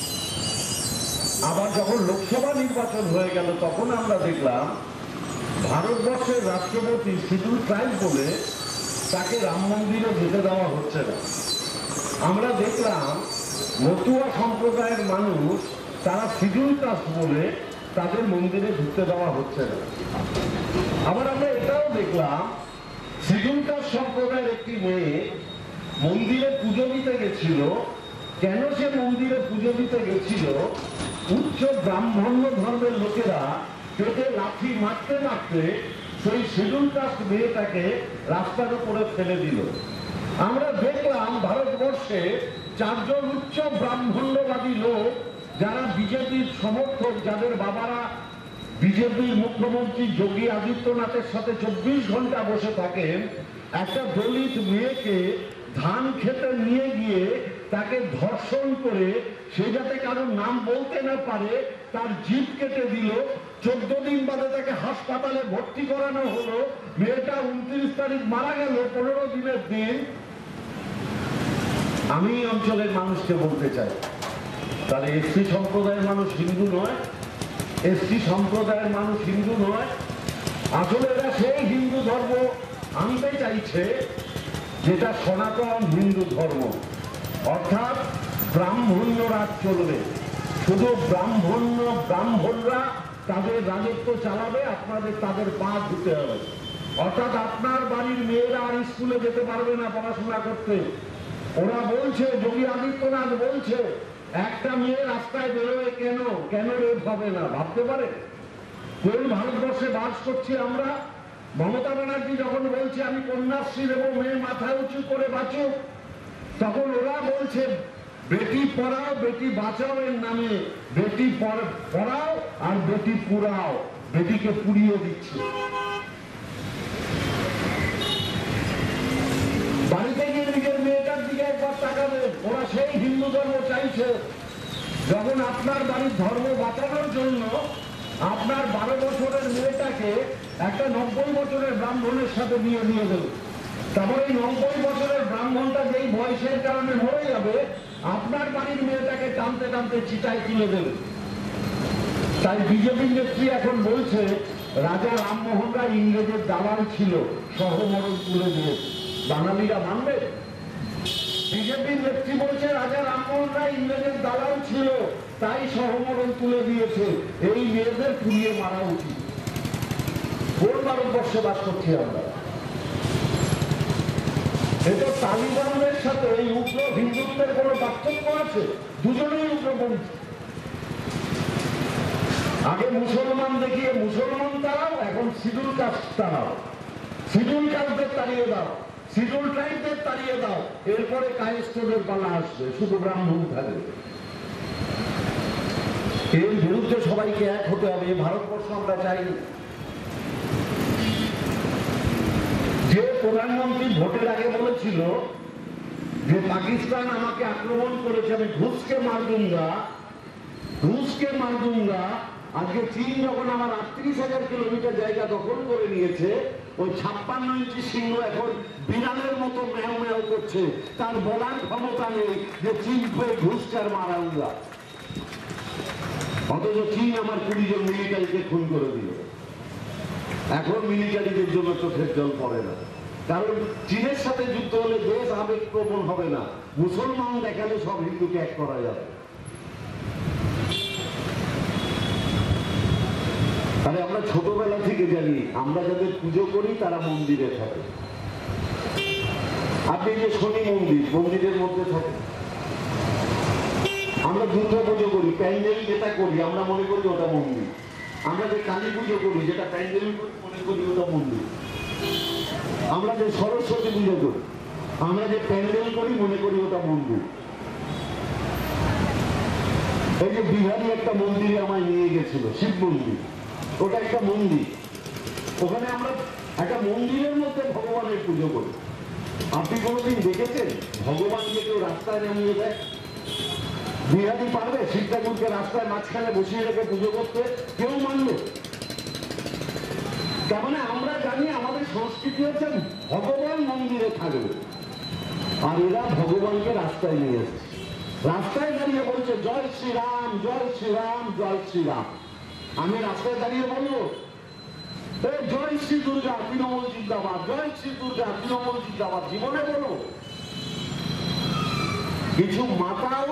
K: আবার যখন লোকসভা নির্বাচন হয়ে গেল তখন আমরা দেখলাম ভারতবর্ষের রাষ্ট্রপতি শিডিউল ট্রাইব বলে তাকে রাম মন্দিরে যেতে দেওয়া হচ্ছে না। আমরা দেখলাম মতুয়া সম্প্রদায়ের মানুষ তারা শিডিউল কাস্ট বলে তাদের মন্দিরে ঢুকতে দেওয়া হচ্ছে না। আবার আমরা এটাও দেখলাম শিডিউল কাস্ট সম্প্রদায়ের একটি মেয়ে মন্দিরে পুজো দিতে গেছিল। কেন সে মন্দিরে পুজো দিতে গেছিল? উচ্চ ব্রাহ্মণ্য ধর্মের লোকেরা পেটে লাঠি মারতে মারতে সেই শিডিউল কাস্ট মেয়েটাকে রাস্তার উপরে ফেলে দিল। আমরা দেখলাম ভারতবর্ষে চারজন উচ্চ ব্রাহ্মণ্যবাদী লোক যারা বিজেপির সমর্থক, যাদের বাবারা বিজেপির মুখ্যমন্ত্রী যোগী আদিত্যনাথের সাথে চব্বিশ ঘন্টা বসে থাকেন, একটা দলিত মেয়েকে ধান খেতে নিয়ে গিয়ে তাকে ধর্ষণ করে সে যাতে কারোর নাম বলতে না পারে তার জিভ কেটে দিল। চোদ্দ দিন বাদে তাকে হাসপাতালে ভর্তি করানো হলো। মেয়েটা উনত্রিশ তারিখ মারা গেল, পনেরো দিনের দিন। আমি অঞ্চলের মানুষকে বলতে চাই, তাহলে এসটি সম্প্রদায়ের মানুষ হিন্দু নয়? এসটি সম্প্রদায়ের মানুষ হিন্দু নয়? আসলে এরা সেই হিন্দু ধর্ম আনতে চাইছে যেটা সনাতন হিন্দু ধর্ম, অর্থাৎ ব্রাহ্মণ্য রাজ চলবে। শুধু ব্রাহ্মণ্য ব্রাহ্মণরা তাদের রাজত্ব চালাবে, আপনাদের তাদের পা ধুতে হবে। অর্থাৎ আপনার বাড়ির মেয়েরা আর স্কুলে যেতে পারবে না পড়াশোনা করতে। ওরা বলছে, যোগী আদিত্যনাথ বলছে, একটা মেয়ে রাস্তায় বেরোবে কেন? কেন রেপ হবে না? ভাবতে পারে? কোন ভারতবর্ষে বাস করছি আমরা? মমতা ব্যানার্জি যখন বলছে আমি কন্যাশ্রী দেবো, মেয়ে মাথা উঁচু করে বাঁচুক, তখন ওরা বলছে বেটি পড়াও বেটি বাঁচাও এর নামে বেটি পড়াও আর বেটি পুরাও, বেটিকে পুড়িয়ে দিচ্ছে। বাড়িতে গিয়ে নিজের মেয়েটার দিকে একবার তাকাবে, ওরা সেই হিন্দু ধর্ম চাইছে। যখন আপনার বাড়ির ধর্ম বাঁচানোর জন্য আপনার বারো বছরের মেয়েটাকে একটা নব্বই বছরের ব্রাহ্মণের সাথে নিয়ে নিয়ে দেবে, তারপরে এই নব্বই বছরের ব্রাহ্মণটা যেই বয়সের কারণে মরে যাবে, আপনার বাড়ির মেয়েটাকে টানতে টানতে চিতায় তুলে দেবে। তাই বিজেপি নেত্রী এখন বলছে রাজা রামমোহন রায় ইংরেজের দালাল ছিল, সহমরণ তুলে দিয়েছে। বাঙালিরা মানবে? বিজেপির নেত্রী বলছে রাজা রামমোহন রায় ইংরেজের দালাল ছিল, তাই সহমরণ তুলে দিয়েছে। এই মেয়েদের পুড়িয়ে মারা উচিত। কোন ভারতবর্ষে বাস করছি আমরা? এটা তালিবানদের সাথে এই উগ্র হিন্দুত্বের কোন পার্থক্য আছে? দুজনেই উগ্রপন্থী। আগে মুসলমান দেখিয়ে মুসলমান তারাও, এখন শিডিউল কাস্ট তারাও। শিডিউল কাস্টদের তাড়িয়ে দাও, শিডিউল ট্রাইবদের তাড়িয়ে দাও, এরপরে কায়স্থদের পালা আসবে, শুধু ব্রাহ্মণ থাকবে। এর বিরুদ্ধে সবাইকে এক হতে হবে। ভারতবর্ষ আমরা চাইনি। যে প্রধানমন্ত্রী ভোটের আগে বলেছিল যে পাকিস্তান আমাকে আক্রমণ করেছে, আমি ঘুষকে মার দুঙ্গা, ঘুষকে মার দুঙ্গা, আজকে চীন যখন আমার আটত্রিশ হাজার কিলোমিটার জায়গা দখল করে নিয়েছে, ওই ছাপ্পান্ন ইঞ্চি সিংহ এখন বিড়ালের মতো ম্যাও ম্যাও করছে। তার বলার ক্ষমতা নেই যে চীন হয়ে ঘুষকার মারাঙ্গা। অথচ চীন আমার কুড়ি জন মিলিটারিকে খুন করে দিল। এখন মিলিটারিদের জন্য চোখের জল পড়ে না, কারণ চীনের সাথে যুদ্ধ হলে দেশ আবেগ প্রবণ হবে না, মুসলমান দেখালে সব হিন্দুকে এক করা যাবে। তাহলে আমরা ছোটবেলা থেকে জানি আমরা যাদের পুজো করি তারা মন্দিরে থাকে। আপনি যে শনি মন্দির, মন্দিরের মধ্যে থাকে। আমরা দুর্গা পুজো করি, প্যান্ডেল যেটা করি আমরা মনে করি ওটা মন্দির। আমরা যে কালী পুজো করি, যেটা প্যান্ডেল করি মনে করি ওটা মন্দির। আমরা যে সরস্বতী পুজো করি, আমরা যে প্যান্ডেল করি মনে করি ওটা মন্দির। এই যে বিহারি একটা মন্দিরে আমায় নিয়ে গেছিল, শিব মন্দির, ওটা একটা মন্দির। ওখানে আমরা একটা মন্দিরের মধ্যে ভগবানের পুজো করি। আপনি কোনোদিন দেখেছেন ভগবানকে কেউ রাস্তায় নামিয়ে দেয়? বিহারি পারবে শিব ঠাকুরকে রাস্তায় মাঝখানে বসিয়ে রেখে পুজো করতে? কেউ মানবে? তার মানে আমরা জানি আমাদের সংস্কৃতি হচ্ছে ভগবান মন্দিরে থাকবে, আর এরা ভগবানকে রাস্তায় নিয়ে এসেছে। রাস্তায় দাঁড়িয়ে বলছে জয় শ্রীরাম, জয় শ্রীরাম, জয় শ্রীরাম। আমি রাস্তায় দাঁড়িয়ে বলবো জয় শ্রী দুর্গা, তৃণমূল জিন্দাবাদ, জয় শ্রী দুর্গা, তৃণমূল জিন্দাবাদ? জীবনে বলো? কিছু মাতাও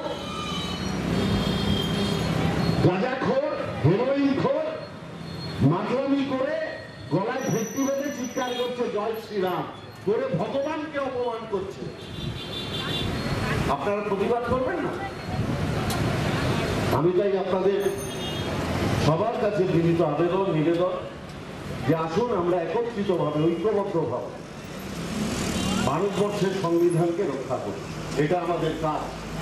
K: গাঁজাখোর, হেরোইন খোর, মাতলামি করে গলায় ভেট্টি বেঁধে চিৎকার করছে জয় শ্রীরাম, করে ভগবানকে অপমান করছে। আপনারা প্রতিবাদ করবেন না? আমি চাই আপনাদের সবার কাছে বিনীত আবেদন, নিবেদন যে আসুন আমরা একত্রিত ভাবে, ঐক্যবদ্ধ ভাবে ভারতবর্ষের সংবিধানকে রক্ষা করি। এটা আমাদের কাজ।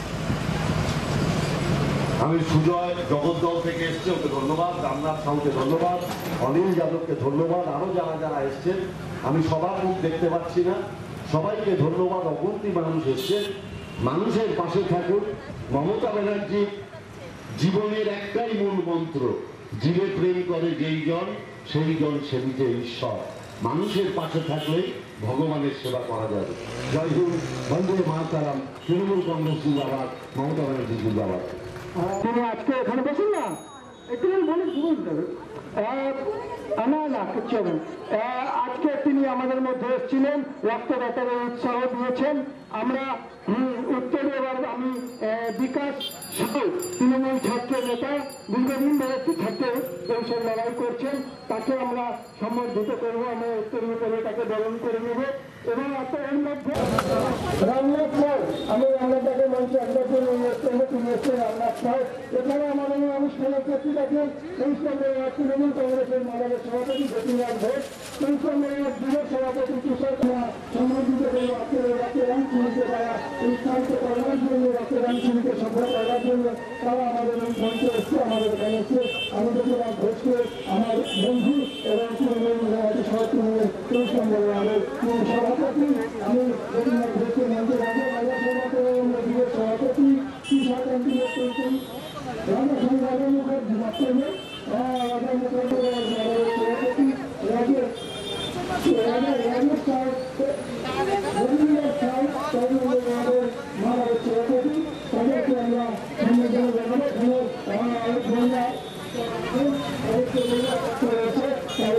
K: আমি সুজয় জগদ্দল থেকে এসছে, ওকে ধন্যবাদ। রামনাথ সাউকে ধন্যবাদ, অনিল যাদবকে ধন্যবাদ, আরো যারা যারা এসছেন। আমি সবার মুখ দেখতে পাচ্ছি না, সবাইকে ধন্যবাদ। অগন্তি মানুষ এসছেন। মানুষের পাশে থাকুন। মমতা ব্যানার্জি জীবনের একটাই মূল মন্ত্র, জীবে প্রেম করে যেই জন সেই জন সেবিতে ঈশ্বর। মানুষের পাশে থাকলেই ভগবানের সেবা করা যাবে। জয় হিন্দ, বন্দে মাতরম, তৃণমূল কংগ্রেস জিন্দাবাদ, মমতা ব্যানার্জি জিন্দাবাদ।
B: তিনি আজকে এখানে বসুন না, একটু বলে বুঝতে না না কিচ্ছু হবে। আজকে তিনি আমাদের মধ্যে এসেছিলেন, রক্তদাতার উৎসাহ দিয়েছেন। আমরা উত্তরে এবার আমি বিকাশ সাউ, তৃণমূল ছাত্র নেতা, দীর্ঘদিন ধরে ছাত্র পরিষদ লড়াই করছেন, তাকে আমরা সম্বর্ধিত করবো। আমরা উত্তরীয় করে তাকে বরণ করে নেব। এবং এর মধ্যে রামনাথ সাউ, আমি রামনাথটাকে মঞ্চে একবার করে তিনি এসছেন। রামনাথ সাউ এখানে আমাদের অনুষ্ঠানের ক্ষেত্রে থাকেন তৃণমূল কংগ্রেসের মানবের সভাপতি জ্যোতিরাজ ঘোষ, তৃণমূলের যুব সভাপতি তুষার কুমার, সম্বর্ধিত করে রক্তদান শিবিরকে তারা এই স্থানকে করার জন্য, রক্তদান শিবিরকে সফল করার জন্য তারা আমাদের এই মঞ্চে এসছে, আমাদের এখানে এসছে। আমি জ্যোতিরাজ ঘোষকে আমার বন্ধু এবং তৃণমূল সহ তৃণমূলের তেইশ নম্বর ওয়ার্ডের সভাপতি, আমি জ্যোতিরাজ ঘোষকে মঞ্চে রাখবো। বাজার সভাপতি সভাপতি তুষার ক্যান্টিনের চলছেন রাজা সংগ্রামের মুখার্জি মাস্টারমের রাজা মুখার্জি সভাপতি রাজের রাজা রাজেশ সাহেব, রবীন্দ্রনাথ সাহেব তরুণের মানবের সভাপতি, তাদেরকে আমরা সম্মেলনে জানাবো। অনেক ধন্যবাদ।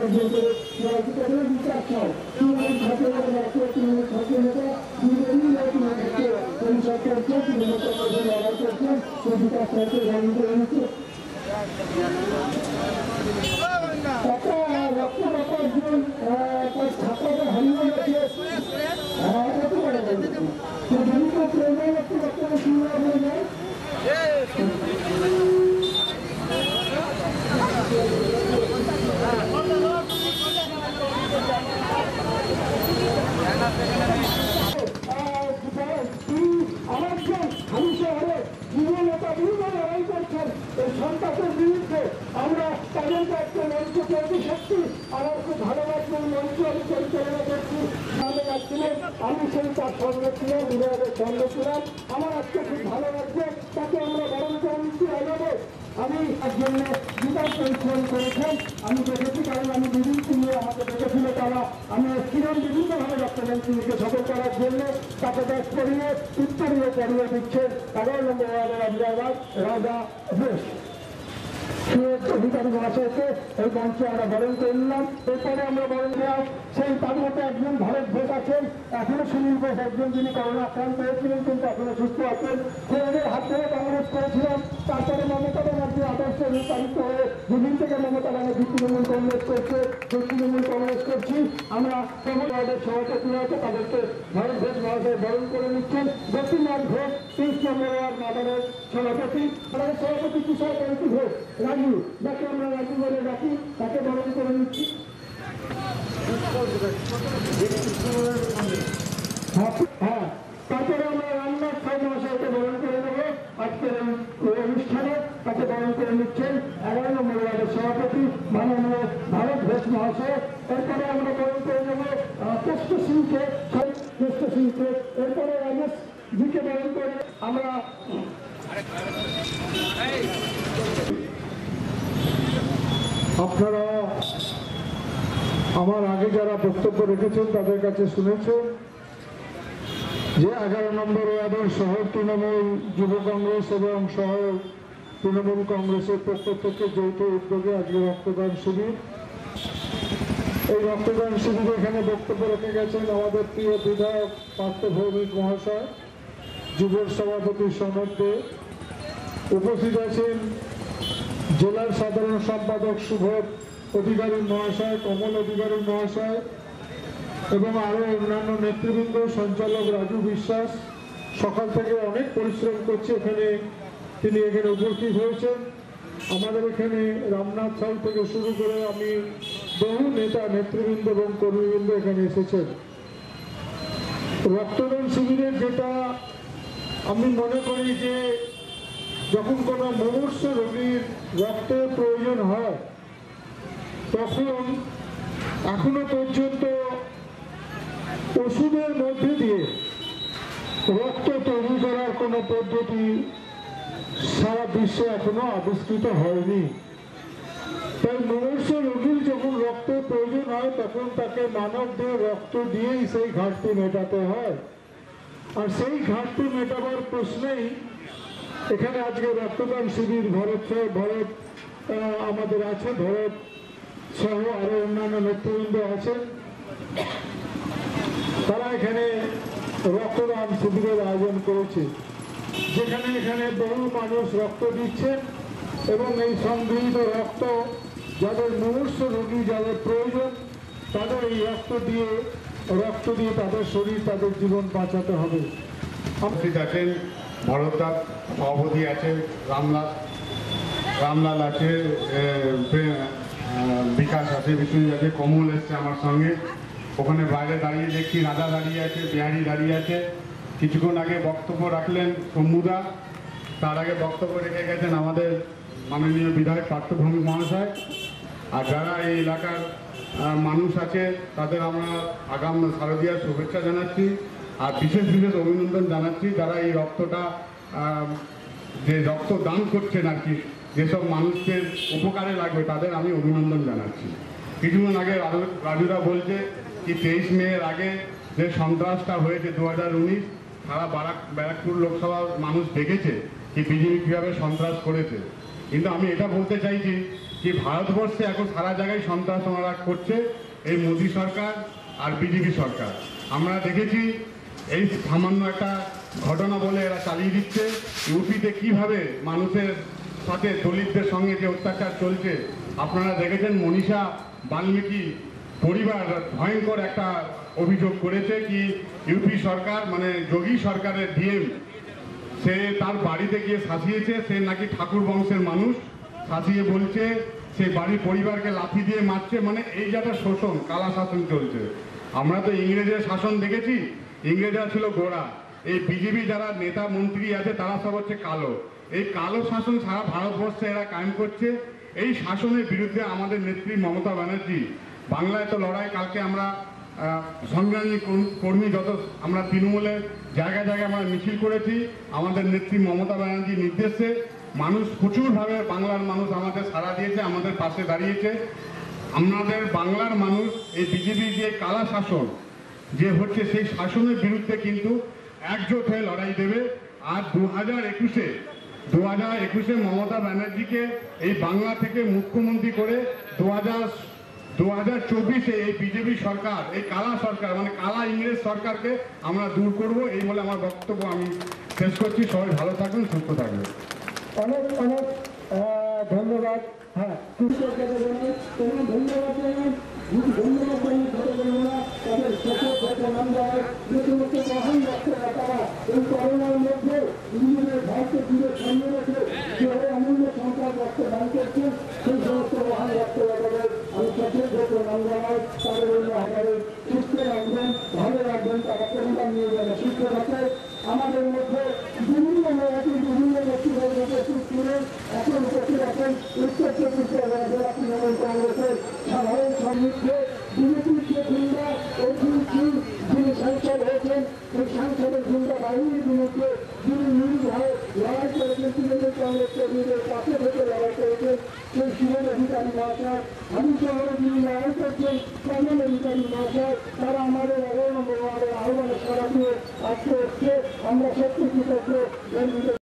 B: বের করে রাজনীতি বিচার চাও তৃণমূল ছাত্র নেতা তৃণমূল ছাত্র নেতা বিজেপি পরিষদ করছে তৃণমূল কংগ্রেসের লড়াই করছে সেই বিকাশ করছে রাজনীতি হচ্ছে একটা রক্তপাত একজন তার ছাত্রকে হারিয়ে গেছে কত করে বলছে যদি তো প্রয়োজন একটু রক্তকে শুরু হয়ে যায় সন্ত্রাসের বিরুদ্ধে আমরা তাদেরকে একটা মঞ্চ তৈরি শক্তি আমার খুব ভালোবাসবেন মঞ্চ আমি পরিচালনা করছি সামনে যাচ্ছিলেন আমি সেই তার সঙ্গে ছিলাম বিধায়কের সঙ্গে ছিলাম আমার আজকে খুব ভালো লাগছে তাকে আমরা বরণ করে নিচ্ছি আগাবে আমি তার জন্য বিকাশ পরিশ্রম করেছেন আমি দেখেছি কারণ আমি দুদিন নিয়ে আমাকে দেখেছিল তারা আমি এসছিলাম বিভিন্নভাবে রক্তদানকে সফল করার জন্য তাকে ব্যাস করিয়ে উত্তরীয় করিয়ে দিচ্ছেন এগারো নম্বর ওয়ার্ডের আহ্বায়ক রাজা বেশ অধিকারী মহাশয়কে এই মঞ্চে আমরা বরণ করে নিলাম এরপরে আমরা বরণ দেওয়া সেই তার মতো একজন ভারত ঘোষ আছেন এখনো সুনীল ঘোষ একজন যিনি করোনা আক্রান্ত হয়েছিলেন কিন্তু এখনো সুস্থ আছেন কোভিডের হাত ধরে কংগ্রেস করেছিলাম তারপরে মমতা ব্যানার্জির আদর্শে অনুপ্রাণিত হয়ে দুদিন থেকে মমতা ব্যানার্জি তৃণমূল কংগ্রেস করছে সেই তৃণমূল কংগ্রেস করছি আমরা কেবল ওয়ার্ডের সভাপতি আছে তাদেরকে ভারত ঘোষ মহাশয় বরণ করে নিচ্ছেন গোপীনাথ ঘোষ তিরিশ নম্বর ওয়ার্ড মাদারের সভাপতি আমাদের সভাপতি কিশোর কমিটি ঘোষ রাজু যাকে আমরা রাজু বলে ডাকি তাকে বরণ করে নিচ্ছি হ্যাঁ তারপরে আমরা রান্নার ছয় মহাশয়কে বরণ করে নেবো আজকের অনুষ্ঠানে তাকে বরণ করে নিচ্ছেন এগারো নম্বর ওয়ার্ডের সভাপতি মাননীয় ভারত ঘোষ মহাশয় এরপরে আমরা বরণ করে নেবো কেষ্ট সিংকে কেষ্ট সিংকে এরপরে রাজেশ জিকে বরণ করে আমরা
H: আপনারা আমার আগে যারা বক্তব্য রেখেছেন তাদের কাছে শুনেছেন যে এগারো নম্বর ওয়ার্ডের শহর তৃণমূল যুব কংগ্রেস এবং শহর তৃণমূল কংগ্রেসের পক্ষ থেকে যৌথ উদ্যোগে আজকে রক্তদান শিবির এই রক্তদান শিবিরে এখানে বক্তব্য রেখে গেছেন আমাদের প্রিয় বিধায়ক পার্থ ভৌমিক মহাশয় যুবর সভাপতি সনদ দে উপস্থিত আছেন জেলার সাধারণ সম্পাদক সুবোধ অধিকারী মহাশয় কমল অধিকারী মহাশয় এবং আরও অন্যান্য নেতৃবৃন্দ সঞ্চালক রাজু বিশ্বাস সকাল থেকে অনেক পরিশ্রম করছে এখানে তিনি এখানে উপস্থিত হয়েছেন আমাদের এখানে রামনাথ সাউ থেকে শুরু করে আমি বহু নেতা নেতৃবৃন্দ এবং কর্মীবৃন্দ এখানে এসেছেন রক্তদান শিবিরের যেটা আমি মনে করি যে যখন কোনো মুমূর্ষু রোগীর রক্তের প্রয়োজন হয় তখন এখনো পর্যন্ত ওষুধের মধ্যে দিয়ে রক্ত তৈরি করার কোনো পদ্ধতি সারা বিশ্বে এখনো আবিষ্কৃত হয়নি তাই মুমূর্ষু রোগীর যখন রক্তের প্রয়োজন হয় তখন তাকে মানব দেহ রক্ত দিয়েই সেই ঘাটতি মেটাতে হয় আর সেই ঘাটতি মেটাবার প্রশ্নেই এখানে আজকে রক্তদান শিবির ভরত ভরত আমাদের আছে ভরত সহ আরো অন্যান্য নেতৃবৃন্দ আছেন তারা এখানে রক্তদান শিবিরের আয়োজন করেছে যেখানে এখানে বহু মানুষ রক্ত দিচ্ছেন এবং এই সংগৃহীত রক্ত যাদের মুমূর্ষু রোগী যাদের প্রয়োজন তাদের এই রক্ত দিয়ে রক্ত দিয়ে তাদের শরীর তাদের জীবন বাঁচাতে হবে
L: উপস্থিত আছেন ভরতদাস সভাপতি আছেন রামলাল রামলাল আছে বিকাশ আছে বিষ্ণু আছে কমল এসছে আমার সঙ্গে ওখানে বাইরে দাঁড়িয়ে দেখছি রাজা দাঁড়িয়ে আছে বিহারি দাঁড়িয়ে আছে কিছুক্ষণ আগে বক্তব্য রাখলেন শম্ভুদা তার আগে বক্তব্য রেখে গেছেন আমাদের মাননীয় বিধায়ক পার্থভৌমিক মহাশয় আর যারা এই এলাকার মানুষ আছে তাদের আমরা আগাম শারদীয়ার শুভেচ্ছা জানাচ্ছি আর বিশেষ বিশেষ অভিনন্দন জানাচ্ছি যারা এই রক্তটা যে রক্ত দান করছেন আর কি যেসব মানুষদের উপকারে লাগবে তাদের আমি অভিনন্দন জানাচ্ছি কিছুক্ষণ আগে রাজুরা বলছে কি তেইশ মেয়ের আগে যে সন্ত্রাসটা হয়েছে দু হাজার উনিশ সারা বারাক ব্যারাকপুর লোকসভার মানুষ দেখেছে কি বিজেপি কীভাবে সন্ত্রাস করেছে কিন্তু আমি এটা বলতে চাইছি কি ভারতবর্ষে এখন সারা জায়গায় সন্ত্রাস করছে এই মোদী সরকার আর বিজেপি সরকার। আমরা দেখেছি এই সামান্য একটা ঘটনা বলে এরা চালিয়ে দিচ্ছে। ইউপিতে কিভাবে মানুষের সাথে দলিতদের সঙ্গে যে অত্যাচার চলছে আপনারা দেখেছেন। মনীষা বাল্মীকি পরিবার ভয়ঙ্কর একটা অভিযোগ করেছে কি ইউপি সরকার মানে যোগী সরকারের ডিএম সে তার বাড়িতে গিয়ে শাসিয়েছে। সে নাকি ঠাকুর বংশের মানুষ, শাসিয়ে বলছে সে বাড়ির পরিবারকে লাথি দিয়ে মারছে। মানে এই যে একটা শোষণ, কালা শাসন চলছে। আমরা তো ইংরেজের শাসন দেখেছি, ইংরেজরা ছিল গোড়া। এই বিজেপি যারা নেতা মন্ত্রী আছে তারা সব হচ্ছে কালো। এই কালো শাসন সারা ভারতবর্ষে এরা কায়েম করছে। এই শাসনের বিরুদ্ধে আমাদের নেত্রী মমতা ব্যানার্জি বাংলায় তো লড়াই। কালকে আমরা সংগ্রামী কর্মী যত আমরা তৃণমূলের জায়গায় জায়গায় আমরা মিছিল করেছি। আমাদের নেত্রী মমতা ব্যানার্জির নির্দেশে মানুষ প্রচুরভাবে বাংলার মানুষ আমাদের সাড়া দিয়েছে, আমাদের পাশে দাঁড়িয়েছে। আমাদের বাংলার মানুষ এই বিজেপির যে কালা শাসন যে হচ্ছে সেই শাসনের বিরুদ্ধে কিন্তু একজোট হয়ে লড়াই দেবে। আর দু হাজার একুশে দু হাজার একুশে মমতা ব্যানার্জিকে এই বাংলা থেকে মুখ্যমন্ত্রী করে দু হাজার দু হাজার চব্বিশে এই বিজেপি সরকার, এই কালা সরকার মানে কালা ইংরেজ সরকারকে আমরা দূর করব। এই বলে আমার বক্তব্য আমি শেষ করছি। সবাই ভালো থাকবেন, সুস্থ থাকবেন।
B: অনেক অনেক ধন্যবাদ। হ্যাঁ, ধন্যবাদ জানাই ধন্যবাদ জানাই তাদের ছোট নাম দেয় যে সমস্ত মহান ডাক্তাররা তারা এই করোনার মধ্যে নিজেদের ভারতকে দূরে সামনে রেখে যেভাবে অমূল্য সম্পদ রক্ত দান করছেন সেই সমস্ত মহান ডাক্তাররা তাদের আমি সঠিক ছোট নাম জানাই। তাদের অন্য আমাদের সুস্থ রাখবেন, ভালো রাখবেন, তারা পরিবার নিয়ে যাবে সুস্থ রাখে। আমাদের মধ্যে বিভিন্ন মেয়াদি বিভিন্ন ব্যক্তিদের উপস্থিত ছিলেন। এখন উপস্থিত আছেন উত্তর চব্বিশ পরগনা জেলা তৃণমূল কংগ্রেসের সাধারণ সম্মুখে বিজেপির যে গুন্ডা অর্জুন যিনি সাংসদ হয়েছেন সেই সাংসদের গুন্ডা বাহিনীর বিরুদ্ধে যিনি নির্ভয়ে লড়াই করেছেন, তৃণমূল কংগ্রেস কর্মীদের পাশে থেকে লড়াই করেছেন সেই শিবের অধিকারী মহাশয়, আমি শহরে যিনি লড়াই করছেন কমল অধিকারী মহাশয়, তারা আমাদের এগারো নম্বর ওয়ার্ডের আহ্বানে সারা দিয়ে আজকে হচ্ছে আমরা সত্যি কৃতজ্ঞ।